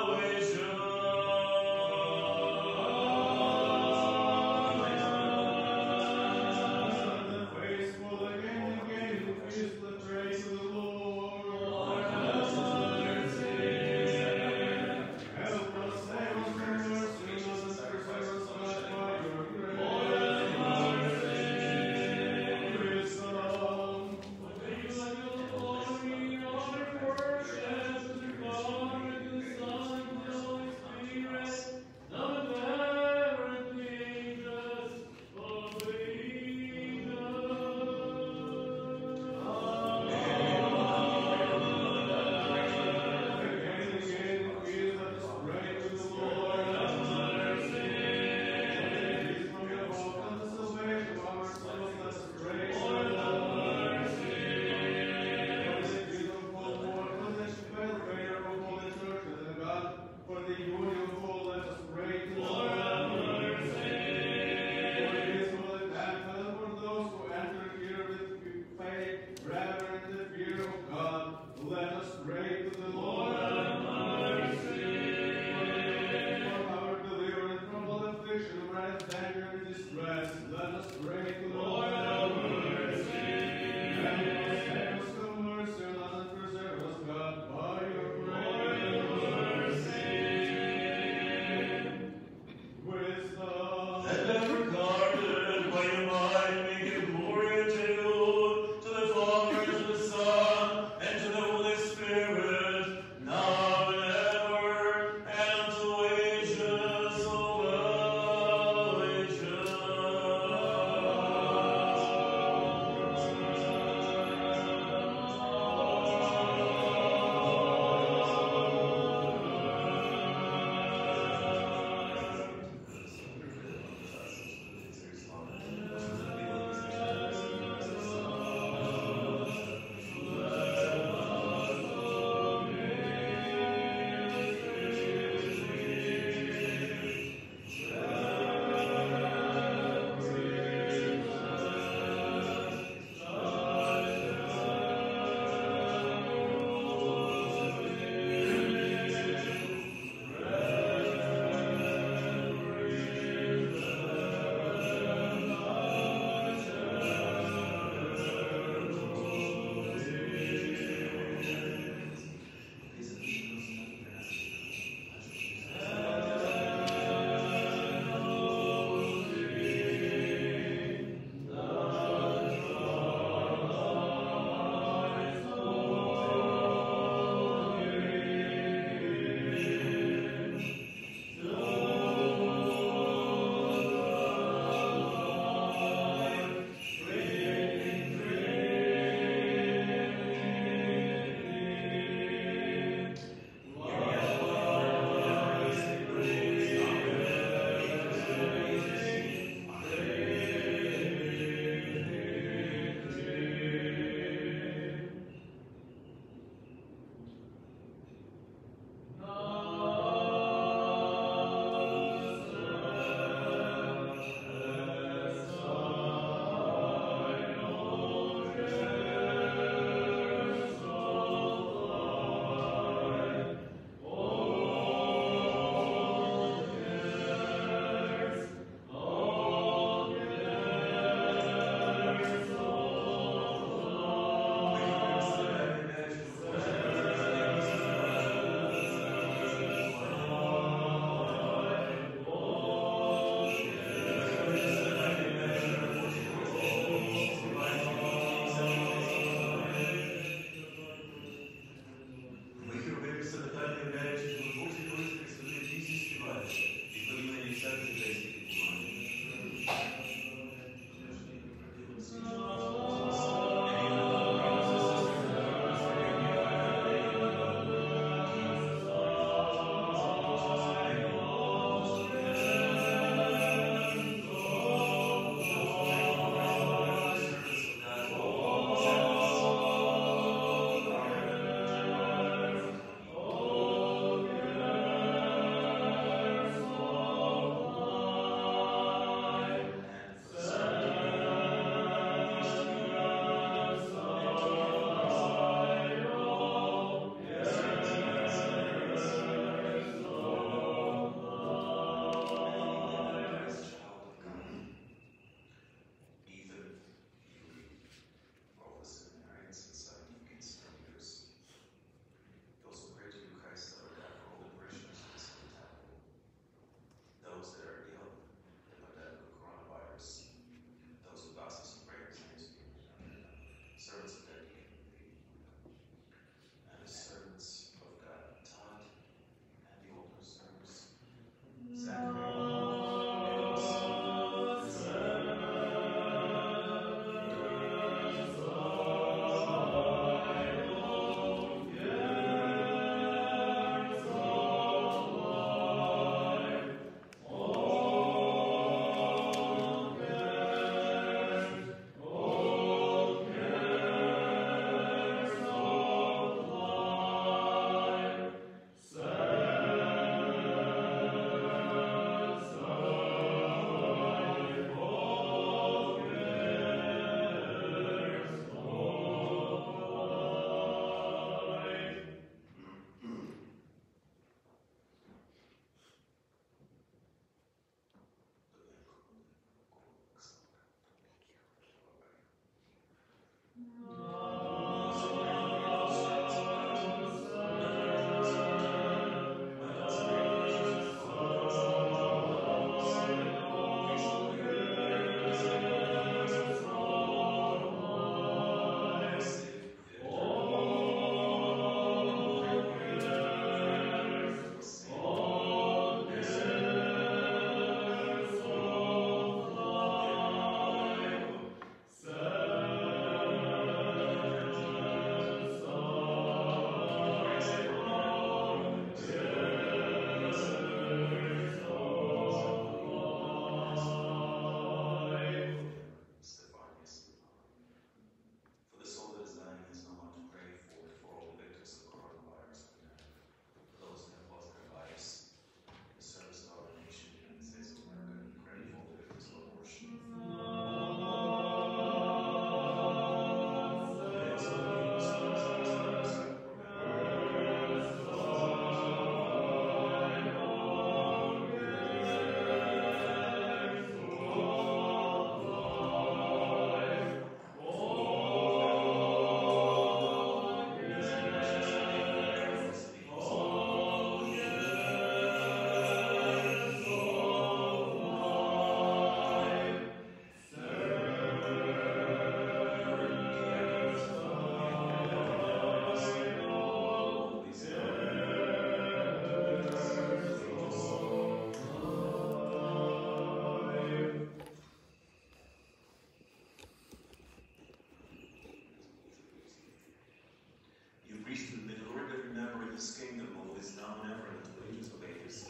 priesthood, may the Lord remember in his kingdom always now and ever and unto ages of ages.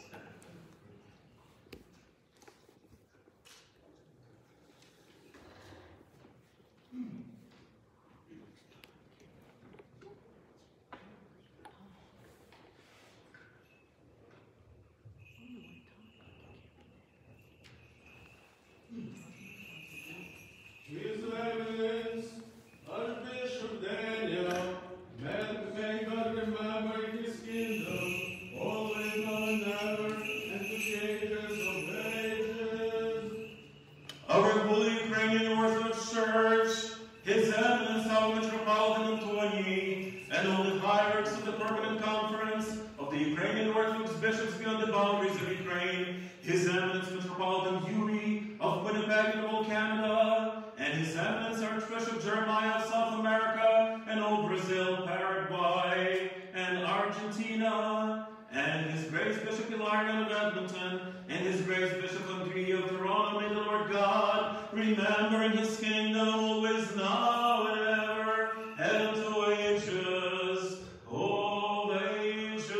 His evidence, Archbishop Daniel, may God remember his kingdom, always now and ever, and to the ages of ages. Our Holy Ukrainian Orthodox Church, His Eminence our Metropolitan Antony, and all the hierarchs of the Permanent Conference of the Ukrainian Orthodox Bishops beyond the boundaries of Ukraine, His Eminence Metropolitan Yuri of Winnipeg and all Canada, and His Eminence Archbishop Jeremiah of South America, and all Brazil, Paraguay, and Argentina, and His Grace Bishop Hilarion of Edmonton, and His Grace Bishop Andrea of Toronto, may the Lord God remember in His kingdom always now and ever, and to ages of ages.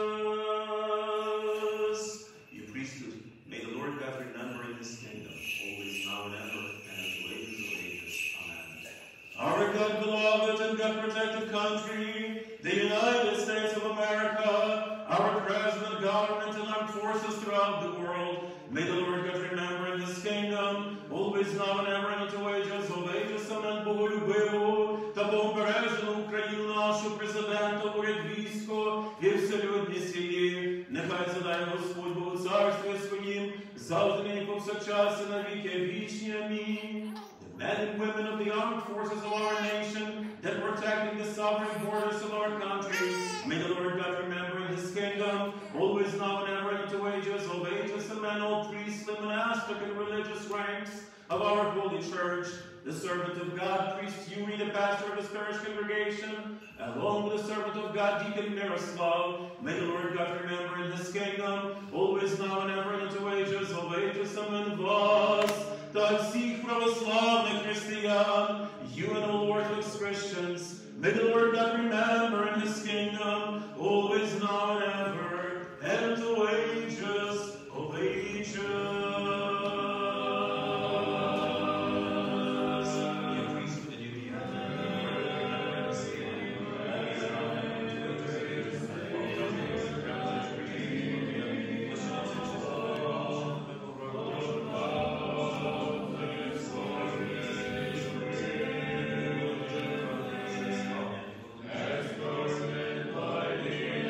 Your priesthood, may the Lord God remember in His kingdom always now and ever, and unto ages of ages. Amen. Our God-beloved and God-protected country, the United States of America, our president, government, and armed forces throughout the world, may the Lord God remember in His kingdom, always now and ever, and unto ages of ages. Амен. Боголюбиву та пообережену Україну нашу, президента, уряд, військо і вселюдні сії. Нехай задає Господь Богу царстві своїм, завжди нині повсякчас і на віки вічні. Амінь. The men and women of the armed forces of our nation that protecting the sovereign borders of our country, may the Lord God remember in His kingdom, always now and ever, and to ages of ages. Amen. All priestly, monastic, and religious ranks of our holy church, the servant of God, priest Yuri, the pastor of his parish congregation, along with the servant of God, Deacon Miroslav, may the Lord God remember in His kingdom, always now and ever, and to ages of ages. Amen. Вас, та всіх православних християн, you and all Orthodox Christians, may the Lord God remember in His kingdom, always now and ever, and to ages of ages. As government by the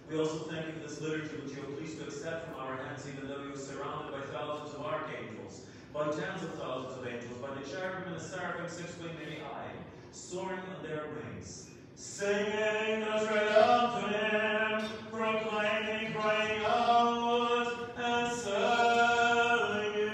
We also thank you for this liturgy which you are pleased to accept from our hands, even though you are surrounded by thousands of archangels, by tens of thousands of angels, by the cherubim and the seraphim, six-winged maybe I, soaring on their wings, singing the triumphant hymn, proclaiming, crying out, and selling it.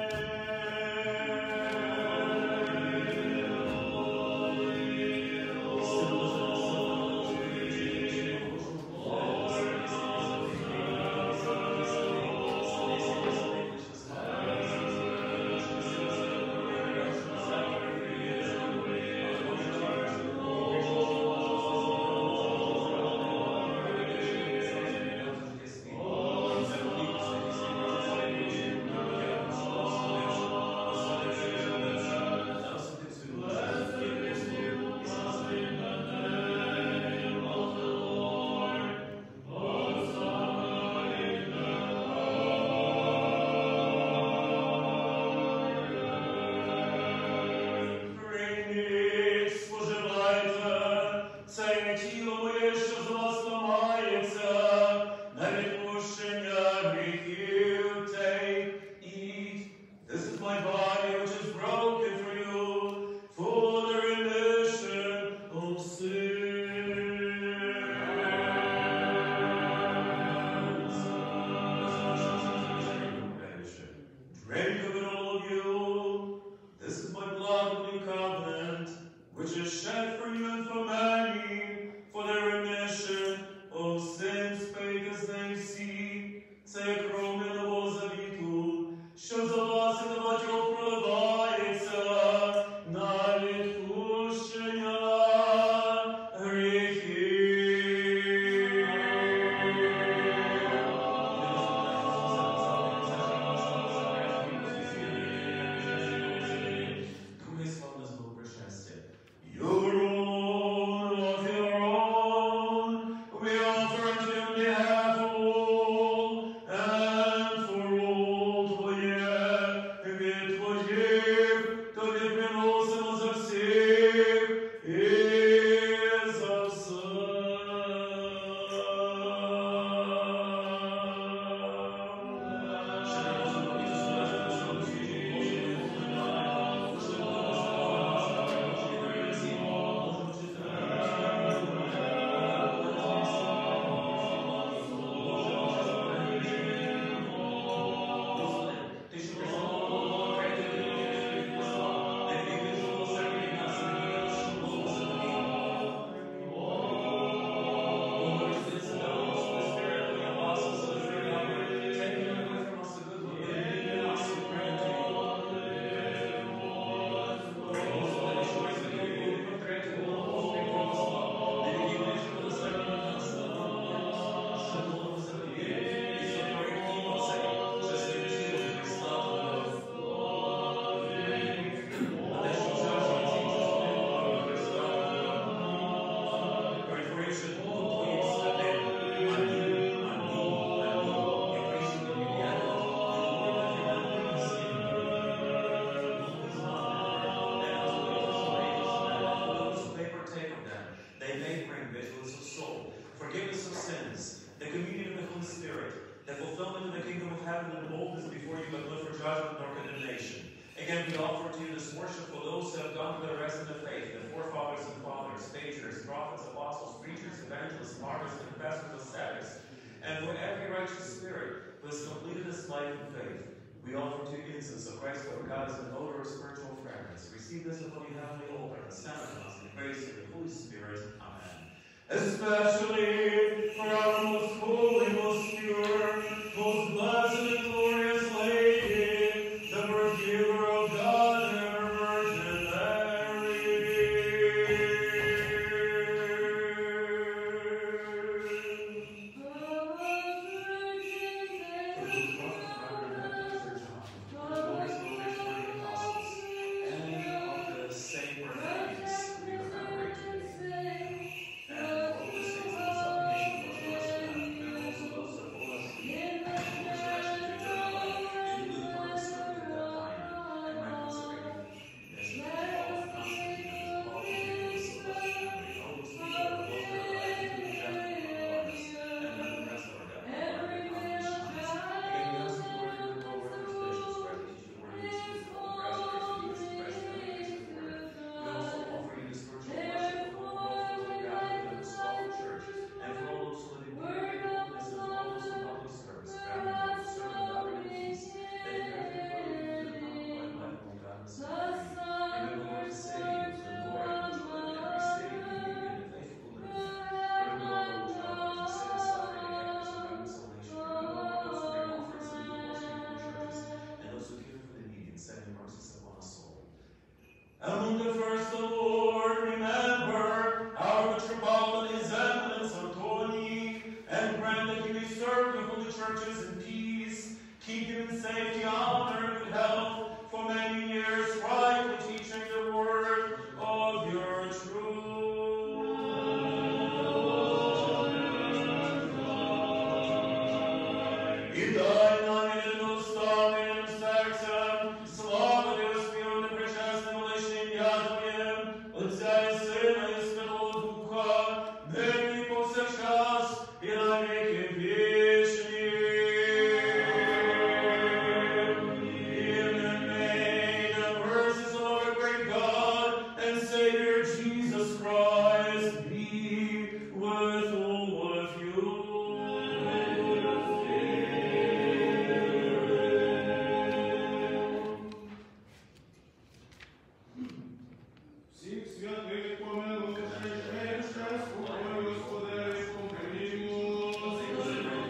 We offer to you incense of Christ, our God, as an odor of spiritual fragrance. Receive this upon your heavenly altar and stand with us in the grace of the Holy Spirit. Amen. Especially for our most holy, most pure, most blessed and glorious Lady, the perfumer of God and her Virgin Mary. And all the saints of the supplication of us, and churches in peace. Keep them in safety, honor, and good health for many years, rightly teaching the word of your truth. In thy name, устами серцем, слава Тебе, Спиру, непричастным, лишним ядом, Отця и Сына и Святого Духа, ныне и повсякчас, и на веки вечные. Amen. May the mercies of our great God and Savior Jesus Christ be with all of you. Всіх святих помилуй, ще й ще, спокою, Господи, помилуй.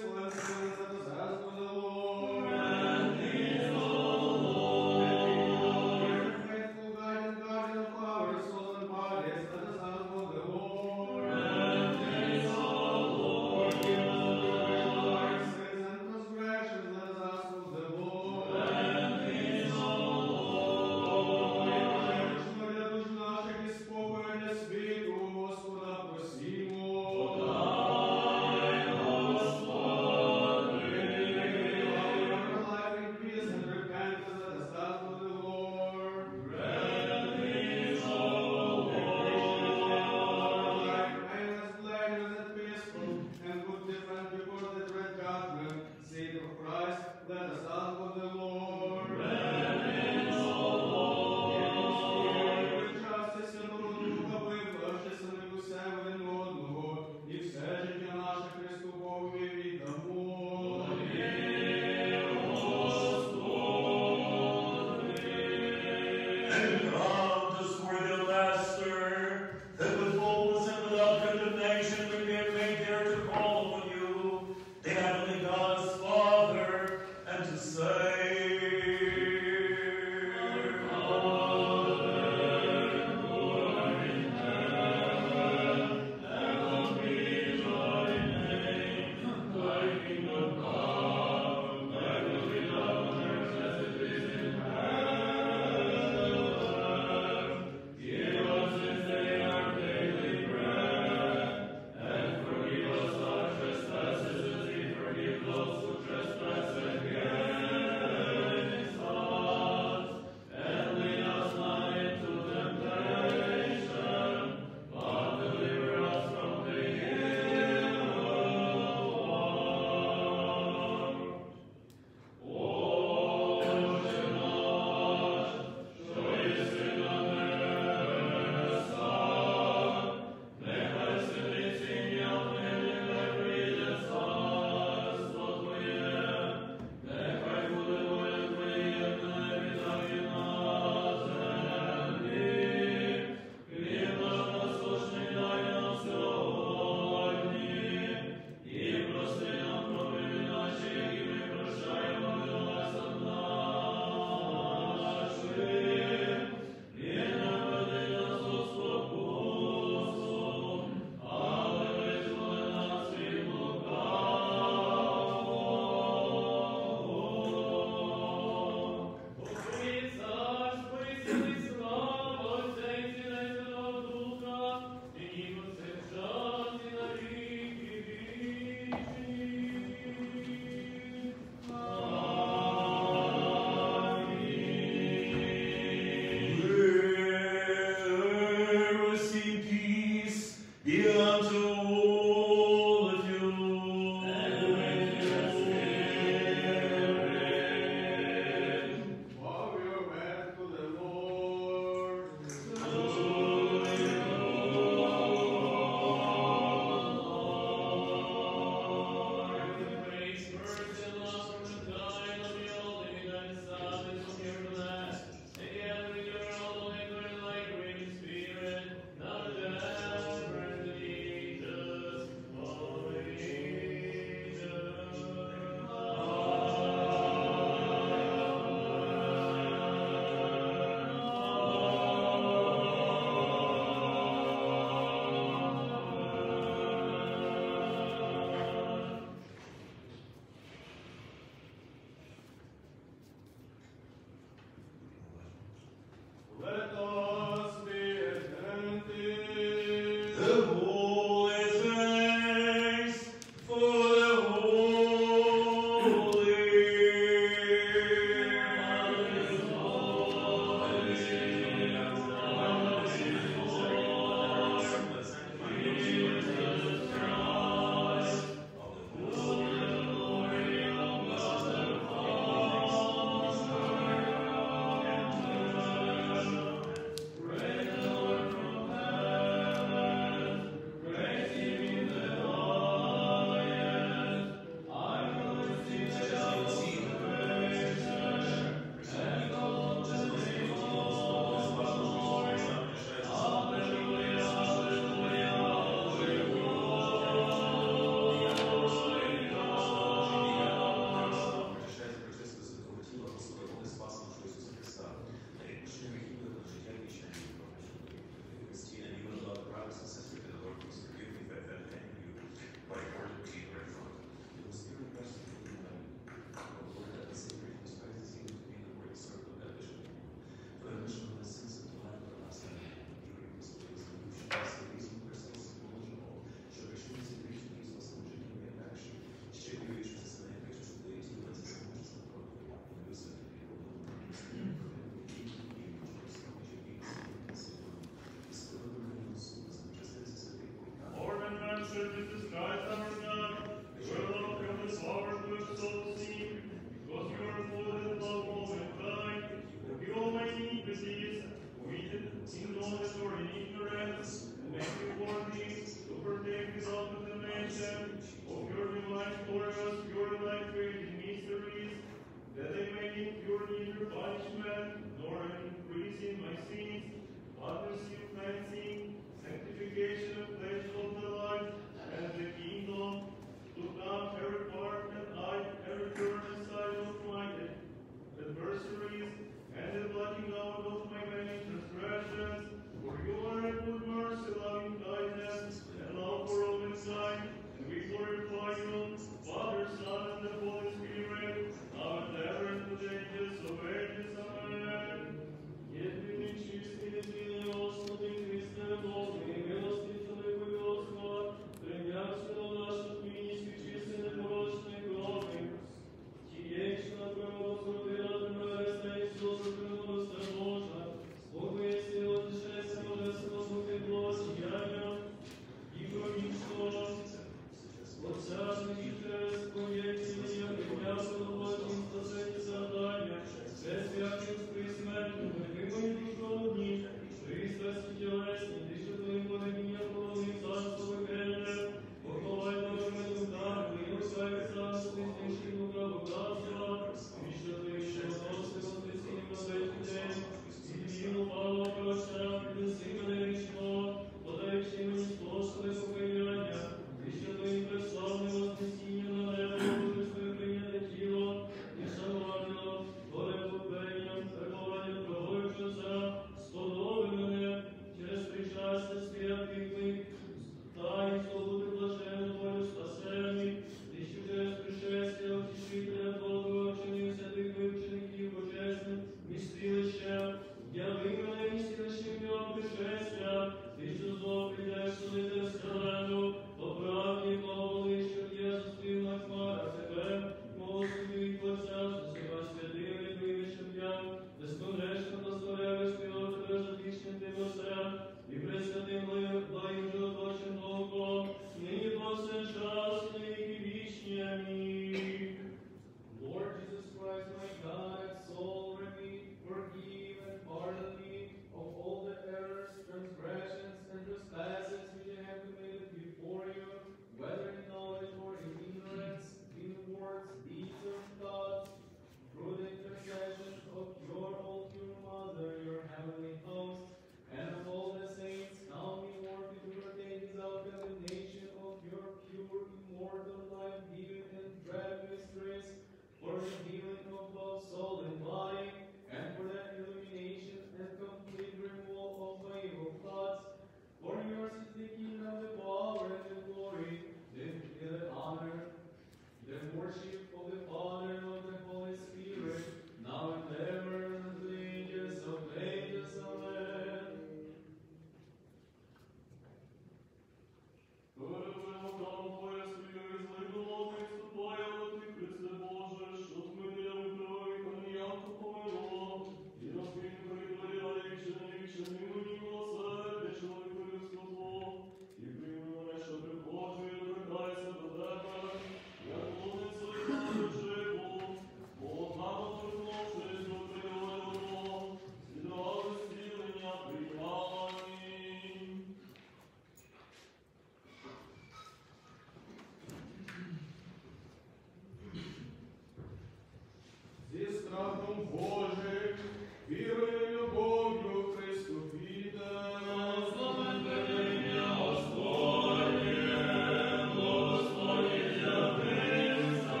Божий, вірою і любов'ю в Христу піде. Благословення Господнє, благословення Христа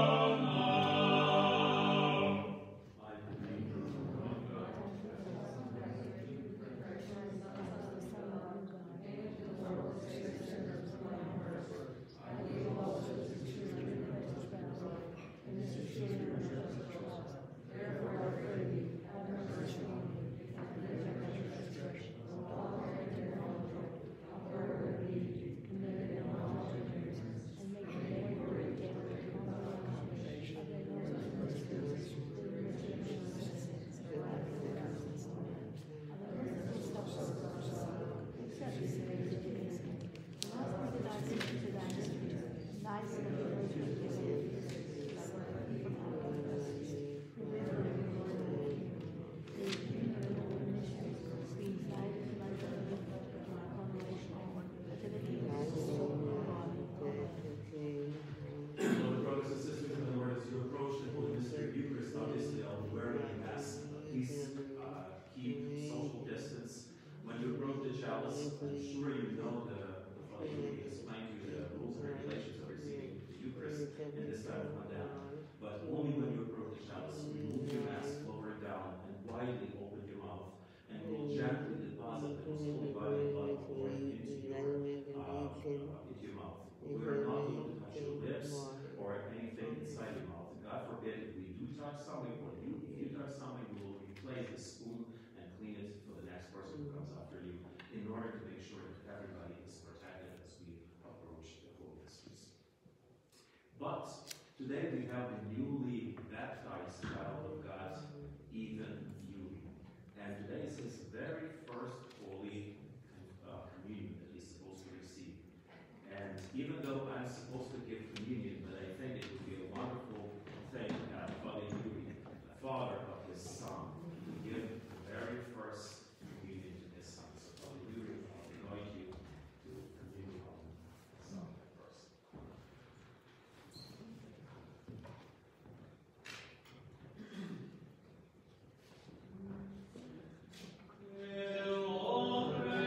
нам. Beloved brothers and sisters in the Lord, as you approach the Holy Mystery of Eucharist, obviously I'll be wearing a mask. Please uh, keep social distance. When you approach the chalice, I'm sure you know the, the Father will explain to you the rules and regulations of receiving the Eucharist in this time of pandemic. But only when you approach the chalice, remove your mask, lower it down, and widely open your mouth, and we'll gently deposit the most holy body and blood of the Lord into your, uh, uh, into your mouth. We are not going to touch your lips or anything inside your mouth. God forbid if we do touch something, or you, if you touch something, we will replace the spoon and clean it for the next person who comes after you, in order to make sure that everybody is protected as we approach the Holy Mysteries. But today we have the newly baptized child of God, even you. And today is his very first Holy uh, Communion that he's supposed to receive. And even though I'm supposed to give communion, but I think it would be a wonderful thing to have Father Yuri, the father of his son, to give the very first communion to his son. So Father Yuri, I'll invite you to commune on his son first. El hombre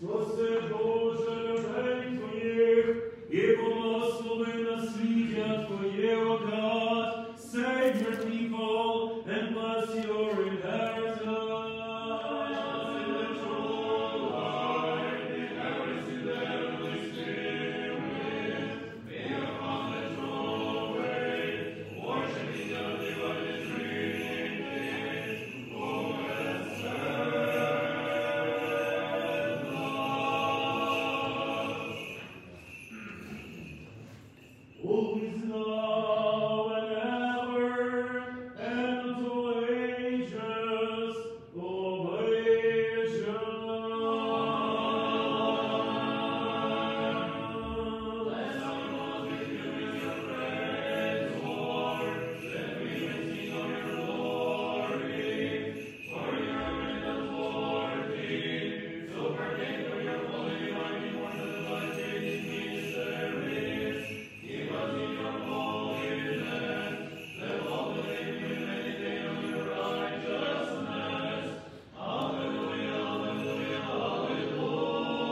Спаси Боже людей Твоїх, і благослови насліддя Твоє, O God. Save your people and bless your inheritance. Always now and ever, and unto ages of ages. Let our mouth renew your praise, Lord, that we may sing of your glory. For you are great and worthy, so partake of your holy divine more than the life-changing mysteries. Give us in your holiness, that all the day we meditate on your righteousness. Hallelujah, hallelujah, hallelujah.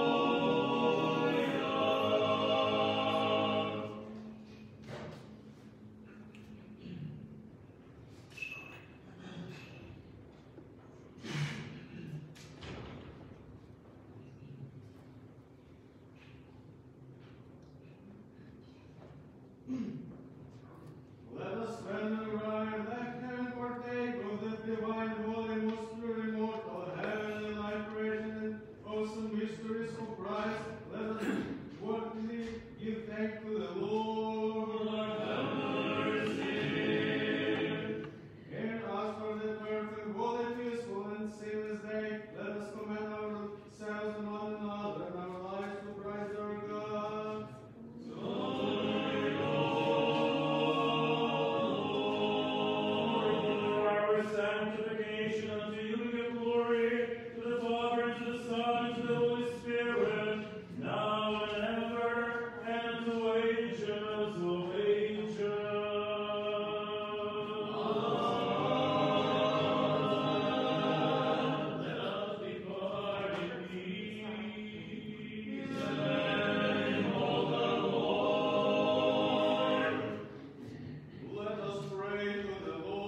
Let us spend the right that can partake of the divine, holy, most pure, immortal, heavenly life, creation, and awesome mysteries of Christ. Let us worthily give thanks to the Lord. Have mercy. Hear us for the perfect, holy, peaceful, and sinless day. Let us commend ourselves and one another and our lives to Christ our God. Sanctification unto you we give glory, to the Father, and to the Son, and to the Holy Spirit, now and ever, and to ages of ages. Let us depart in peace. Name of the Lord. Let us pray to the Lord.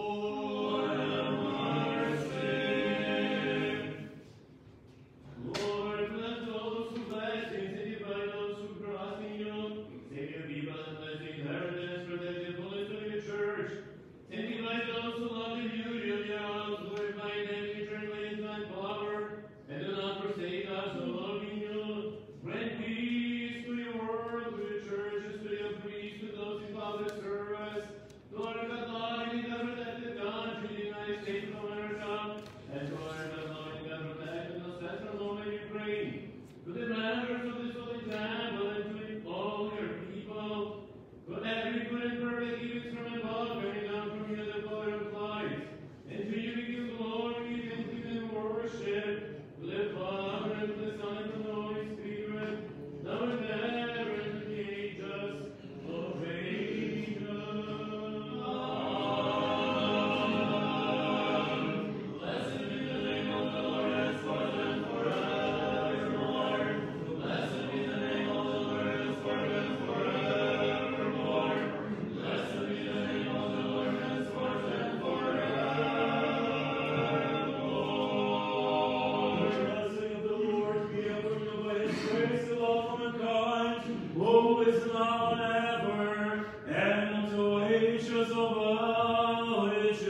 Lord, bless those who bless you, sanctify those who trust in you. Save your people and bless the inheritance, protect the fullness of your church. Sanctify those who love the beauty of your house, glorify them eternally in thy power, and do not forsake us, O Lord, in you. Grant peace to your world, to your churches, to your priests, to those in public service, to our Catholic and protected country, the United States of America, and to our Catholic and protected ancestral home in Ukraine, to the members of this holy temple, and to all your people, to every good and perfect gift from above, coming down from you, the Father of lights, and to you we give glory, thanksgiving, and worship, to the Father, and to the Son, and to the Holy Spirit, now and ever, and to the ages of ages. Blessed be the name of the Lord, henceforth and forevermore. Blessed be the name of the Lord, henceforth and forevermore. Blessed be the name of the Lord, henceforth and forevermore. The blessing of the Lord be upon you by his grace of all mankind, who is now and ever, and unto ages of all ages.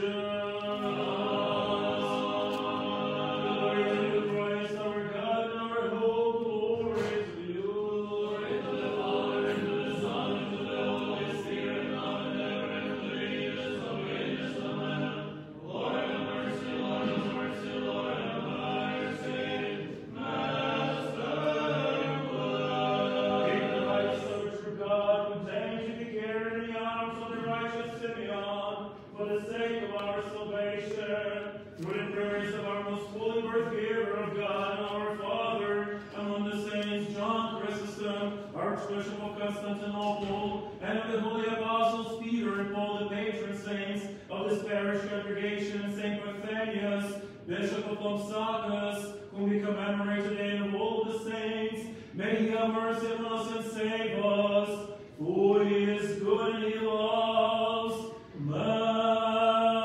Glory to Christ our God, and our hope, glory to you. Glory to the Father, and to the Son, and to the Holy Spirit, now and ever, and to the ages of ages. Amen. Lord have mercy, Lord have mercy, Lord have mercy. Master, blood. Keep the right service for God, contain to the care in the arms of the righteous Simeon, for the sake of our salvation, through the prayers of our most holy birth giver of God and our Father, among the saints John Chrysostom, Archbishop of Constantinople, and of the holy apostles Peter and Paul, the patron saints of of this parish congregation, Saint Parthenius, Bishop of Lampsacus, whom we commemorate today, and of all the saints. May he have mercy on us and save us, for he is good and he loves mankind.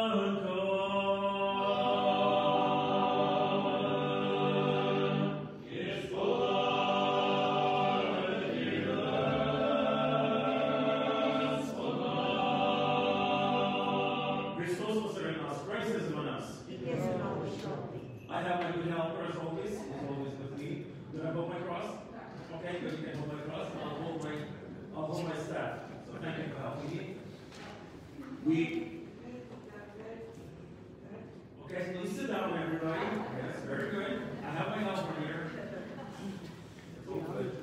His blood healeth us all. Christos was in us, Christ is among us. I have my good helper as always, he's always with me. Do I hold my cross? Okay, good, you can hold my cross, and I'll hold my, I'll hold my staff. So thank you for helping me. We, okay, please sit down, everybody. Yes, very good. I have my helper here. Oh, good.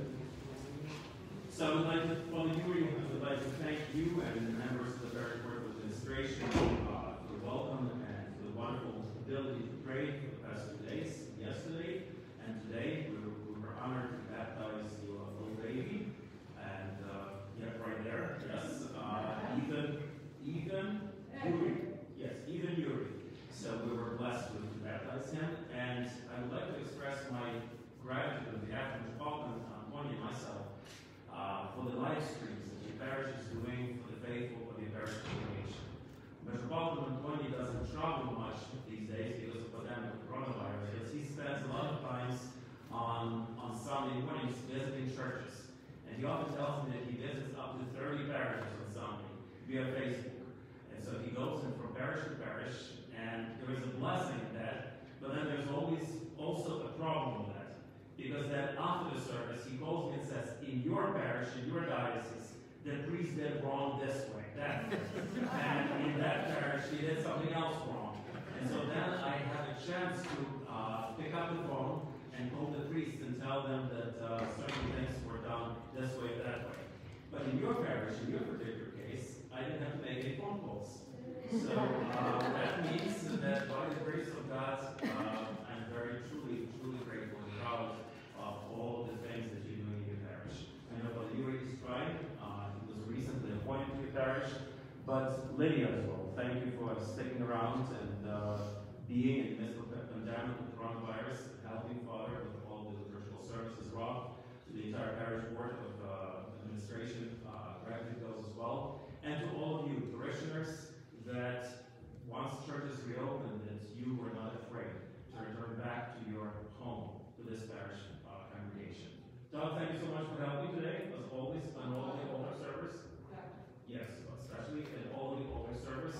So I would like to, Father Yuri, I would like to thank you and the members of the Parish Board of Administration uh, for the welcome and for the wonderful ability to pray for the past two days, yesterday and today. We were, we were honored to baptize your little baby, and uh, yeah, right there, yes, uh, even, even Yuri, yes, even Yuri. So we were blessed to, to baptize him, and I would like to express my gratitude on behalf of Metropolitan Antonia and myself uh, for the live streams that the parish is doing for the faithful for the parish congregation. Metropolitan Antonia doesn't travel much these days because of the pandemic of coronavirus, because he spends a lot of times on, on Sunday mornings visiting churches. And he often tells me that he visits up to thirty parishes on Sunday via Facebook. And so he goes in from parish to parish, and there is a blessing in that, but then there's always also a problem with that. Because then after the service, he calls me and says, in your parish, in your diocese, the priest did wrong this way, that way. And in that parish, he did something else wrong. And so then I have a chance to uh, pick up the phone and call the priests and tell them that uh, certain things were done this way or that way. But in your parish, in your particular case, I didn't have to make any phone calls. So uh, that means that by the grace of God, uh, I'm very truly, truly grateful and proud of all the things that you're doing in your parish. I know Father Yuri is trying. Uh, he was recently appointed to your parish. But Lydia as well, thank you for sticking around and uh, being in the midst of the pandemic with coronavirus, helping Father with all the liturgical services. Rob, to the entire parish board of uh, administration, uh, gratitude goes as well. And to all of you parishioners, that once churches reopened, that you were not afraid to return back to your home, to this parish uh, congregation. Doug, thank you so much for helping today, as always, on all the altar service. Yes, especially in all the altar service.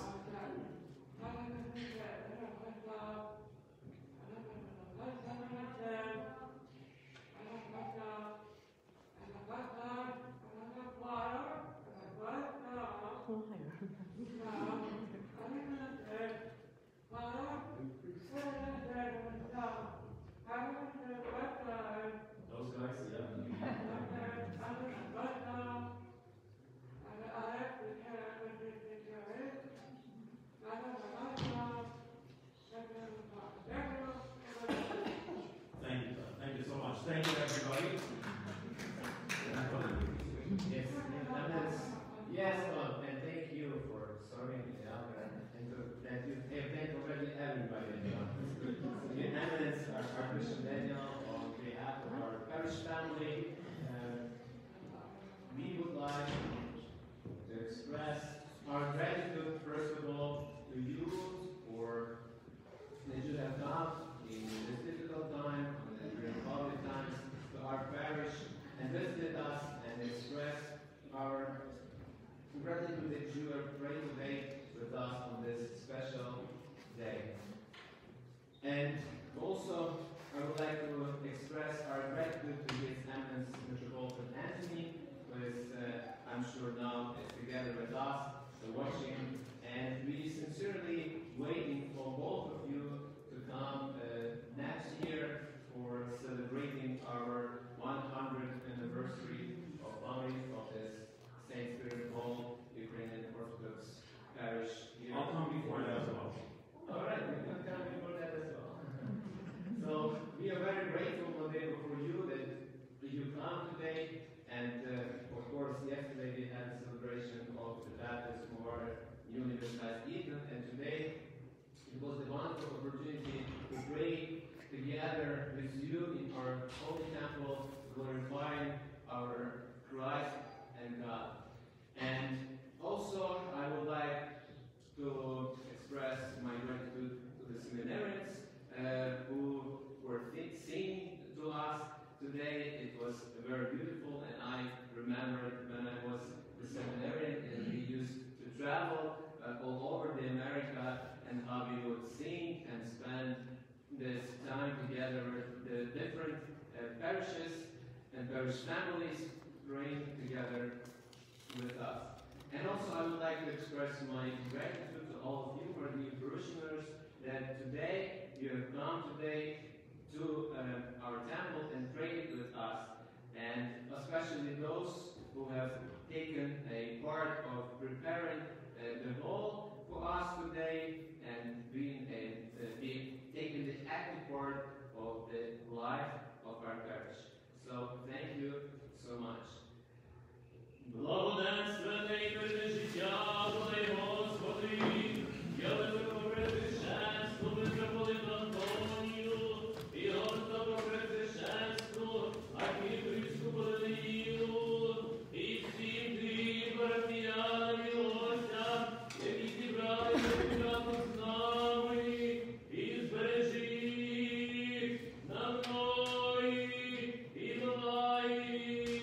time together with the different uh, parishes and parish families praying together with us. And also I would like to express my gratitude to all of you, for the parishioners, that today you have come today to uh, our temple and prayed with us, and especially those who have taken a part of preparing uh, the hall for us today and being a, uh, being taking the active part of the life of our parish. So thank you so much. Благоденствуйте і бережи життя, Твоє, Господи, я високо пресвященству, митрополиту Антонію, і Господа про пресвященству, архієпископу Даниїлу, і всім тим парафіянам і гостям, які зібралися разом з нами, і збережи їх на мною і долаї.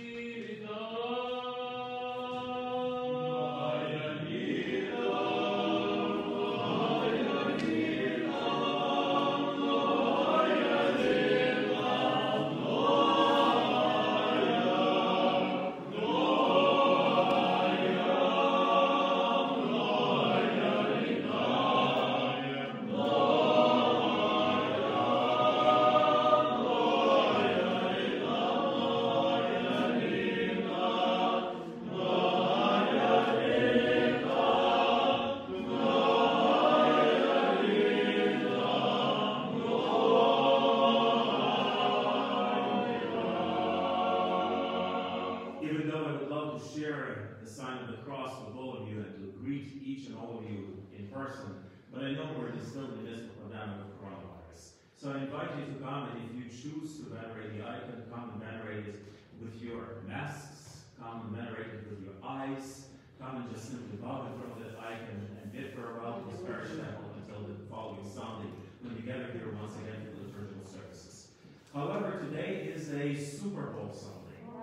Even though I would love to share the sign of the cross with all of you and to greet each and all of you in person, but I know we're still in the midst of a pandemic of coronavirus. So I invite you to come, and if you choose to venerate the icon, come and venerate it with your masks, come and venerate it with your eyes, come and just simply bow in front of that icon and bid farewell to this parish temple until the following Sunday, when we gather here once again for the liturgical services. However, today is a Super Bowl Sunday.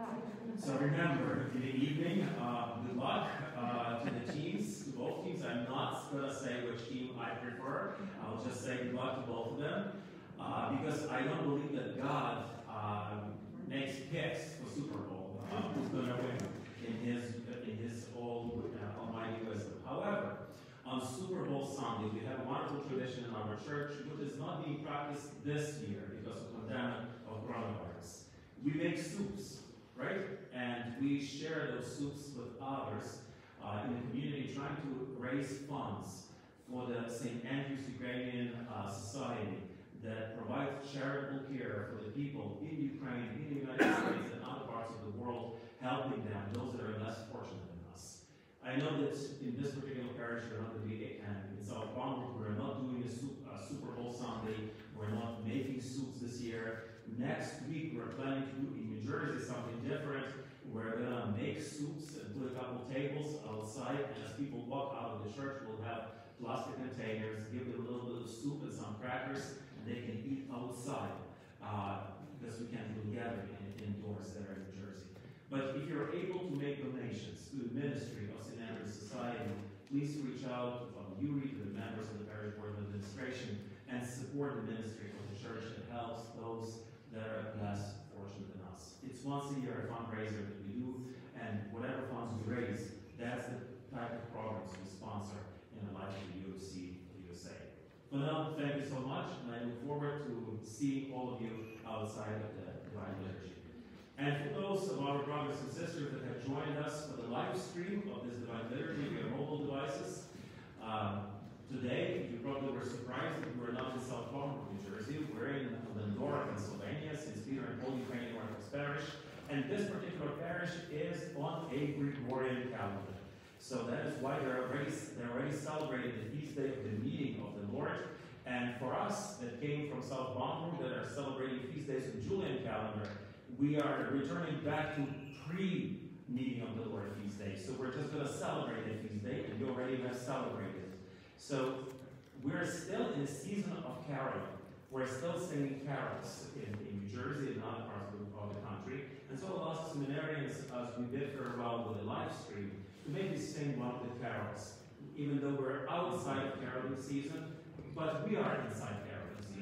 So remember, in the evening, uh, good luck uh, to the teams, to both teams. I'm not going to say which team I prefer. I'll just say good luck to both of them. Uh, because I don't believe that God uh, makes picks for Super Bowl. Uh, who's going to win in his, in his all, uh, almighty wisdom. However, on Super Bowl Sunday, we have a wonderful tradition in our church, which is not being practiced this year because of the pandemic of coronavirus. We make soups. Right? And we share those soups with others uh, in the community, trying to raise funds for the Saint Andrew's Ukrainian uh, Society that provides charitable care for the people in Ukraine, in the United States, and other parts of the world, helping them, those that are less fortunate than us. I know that in this particular parish, we're not going to be, and in South Bomberg, we're not doing a, soup, a Super Bowl Sunday. We're not making soups this year. Next week, we're planning to do in New Jersey something different. We're going to make soups and put a couple tables outside, and as people walk out of the church, we'll have plastic containers, give them a little bit of soup and some crackers, and they can eat outside, uh, because we can't really gather in, indoors there in New Jersey. But if you're able to make donations to the ministry of Saint Andrew's Society, please reach out to Father Yuri, to the members of the Parish Board of Administration, and support the ministry of the church that helps those that are less fortunate than us. It's once a year a fundraiser that we do, and whatever funds we raise, that's the type of programs we sponsor in the life of the U O C, the U S A. For now, thank you so much, and I look forward to seeing all of you outside of the Divine Liturgy. And for those of our brothers and sisters that have joined us for the live stream of this Divine Liturgy via mobile devices, um, today, you probably were surprised that we're not in South Bomberg, New Jersey. We're in Lyndora, Pennsylvania, Saint Peter and Paul Ukrainian Orthodox Parish. And this particular parish is on a Gregorian calendar. So that is why they're already, they're already celebrating the feast day of the meeting of the Lord. And for us that came from South Bomberg that are celebrating feast days of Julian calendar, we are returning back to pre-meeting of the Lord feast day. So we're just going to celebrate the feast day, and you already have celebrated. So we're still in a season of caroling. We're still singing carols in, in New Jersey and other parts of the, of the country. And so I'll ask seminarians, as we bid farewell with a live stream, to maybe sing one of the carols, even though we're outside of caroling season, but we are inside caroling season.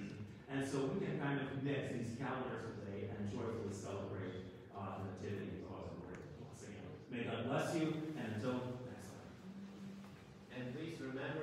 And so we can kind of mix these calendars today and joyfully celebrate uh, the Nativity of our Lord. Once again, may God bless you, and until next time. And please remember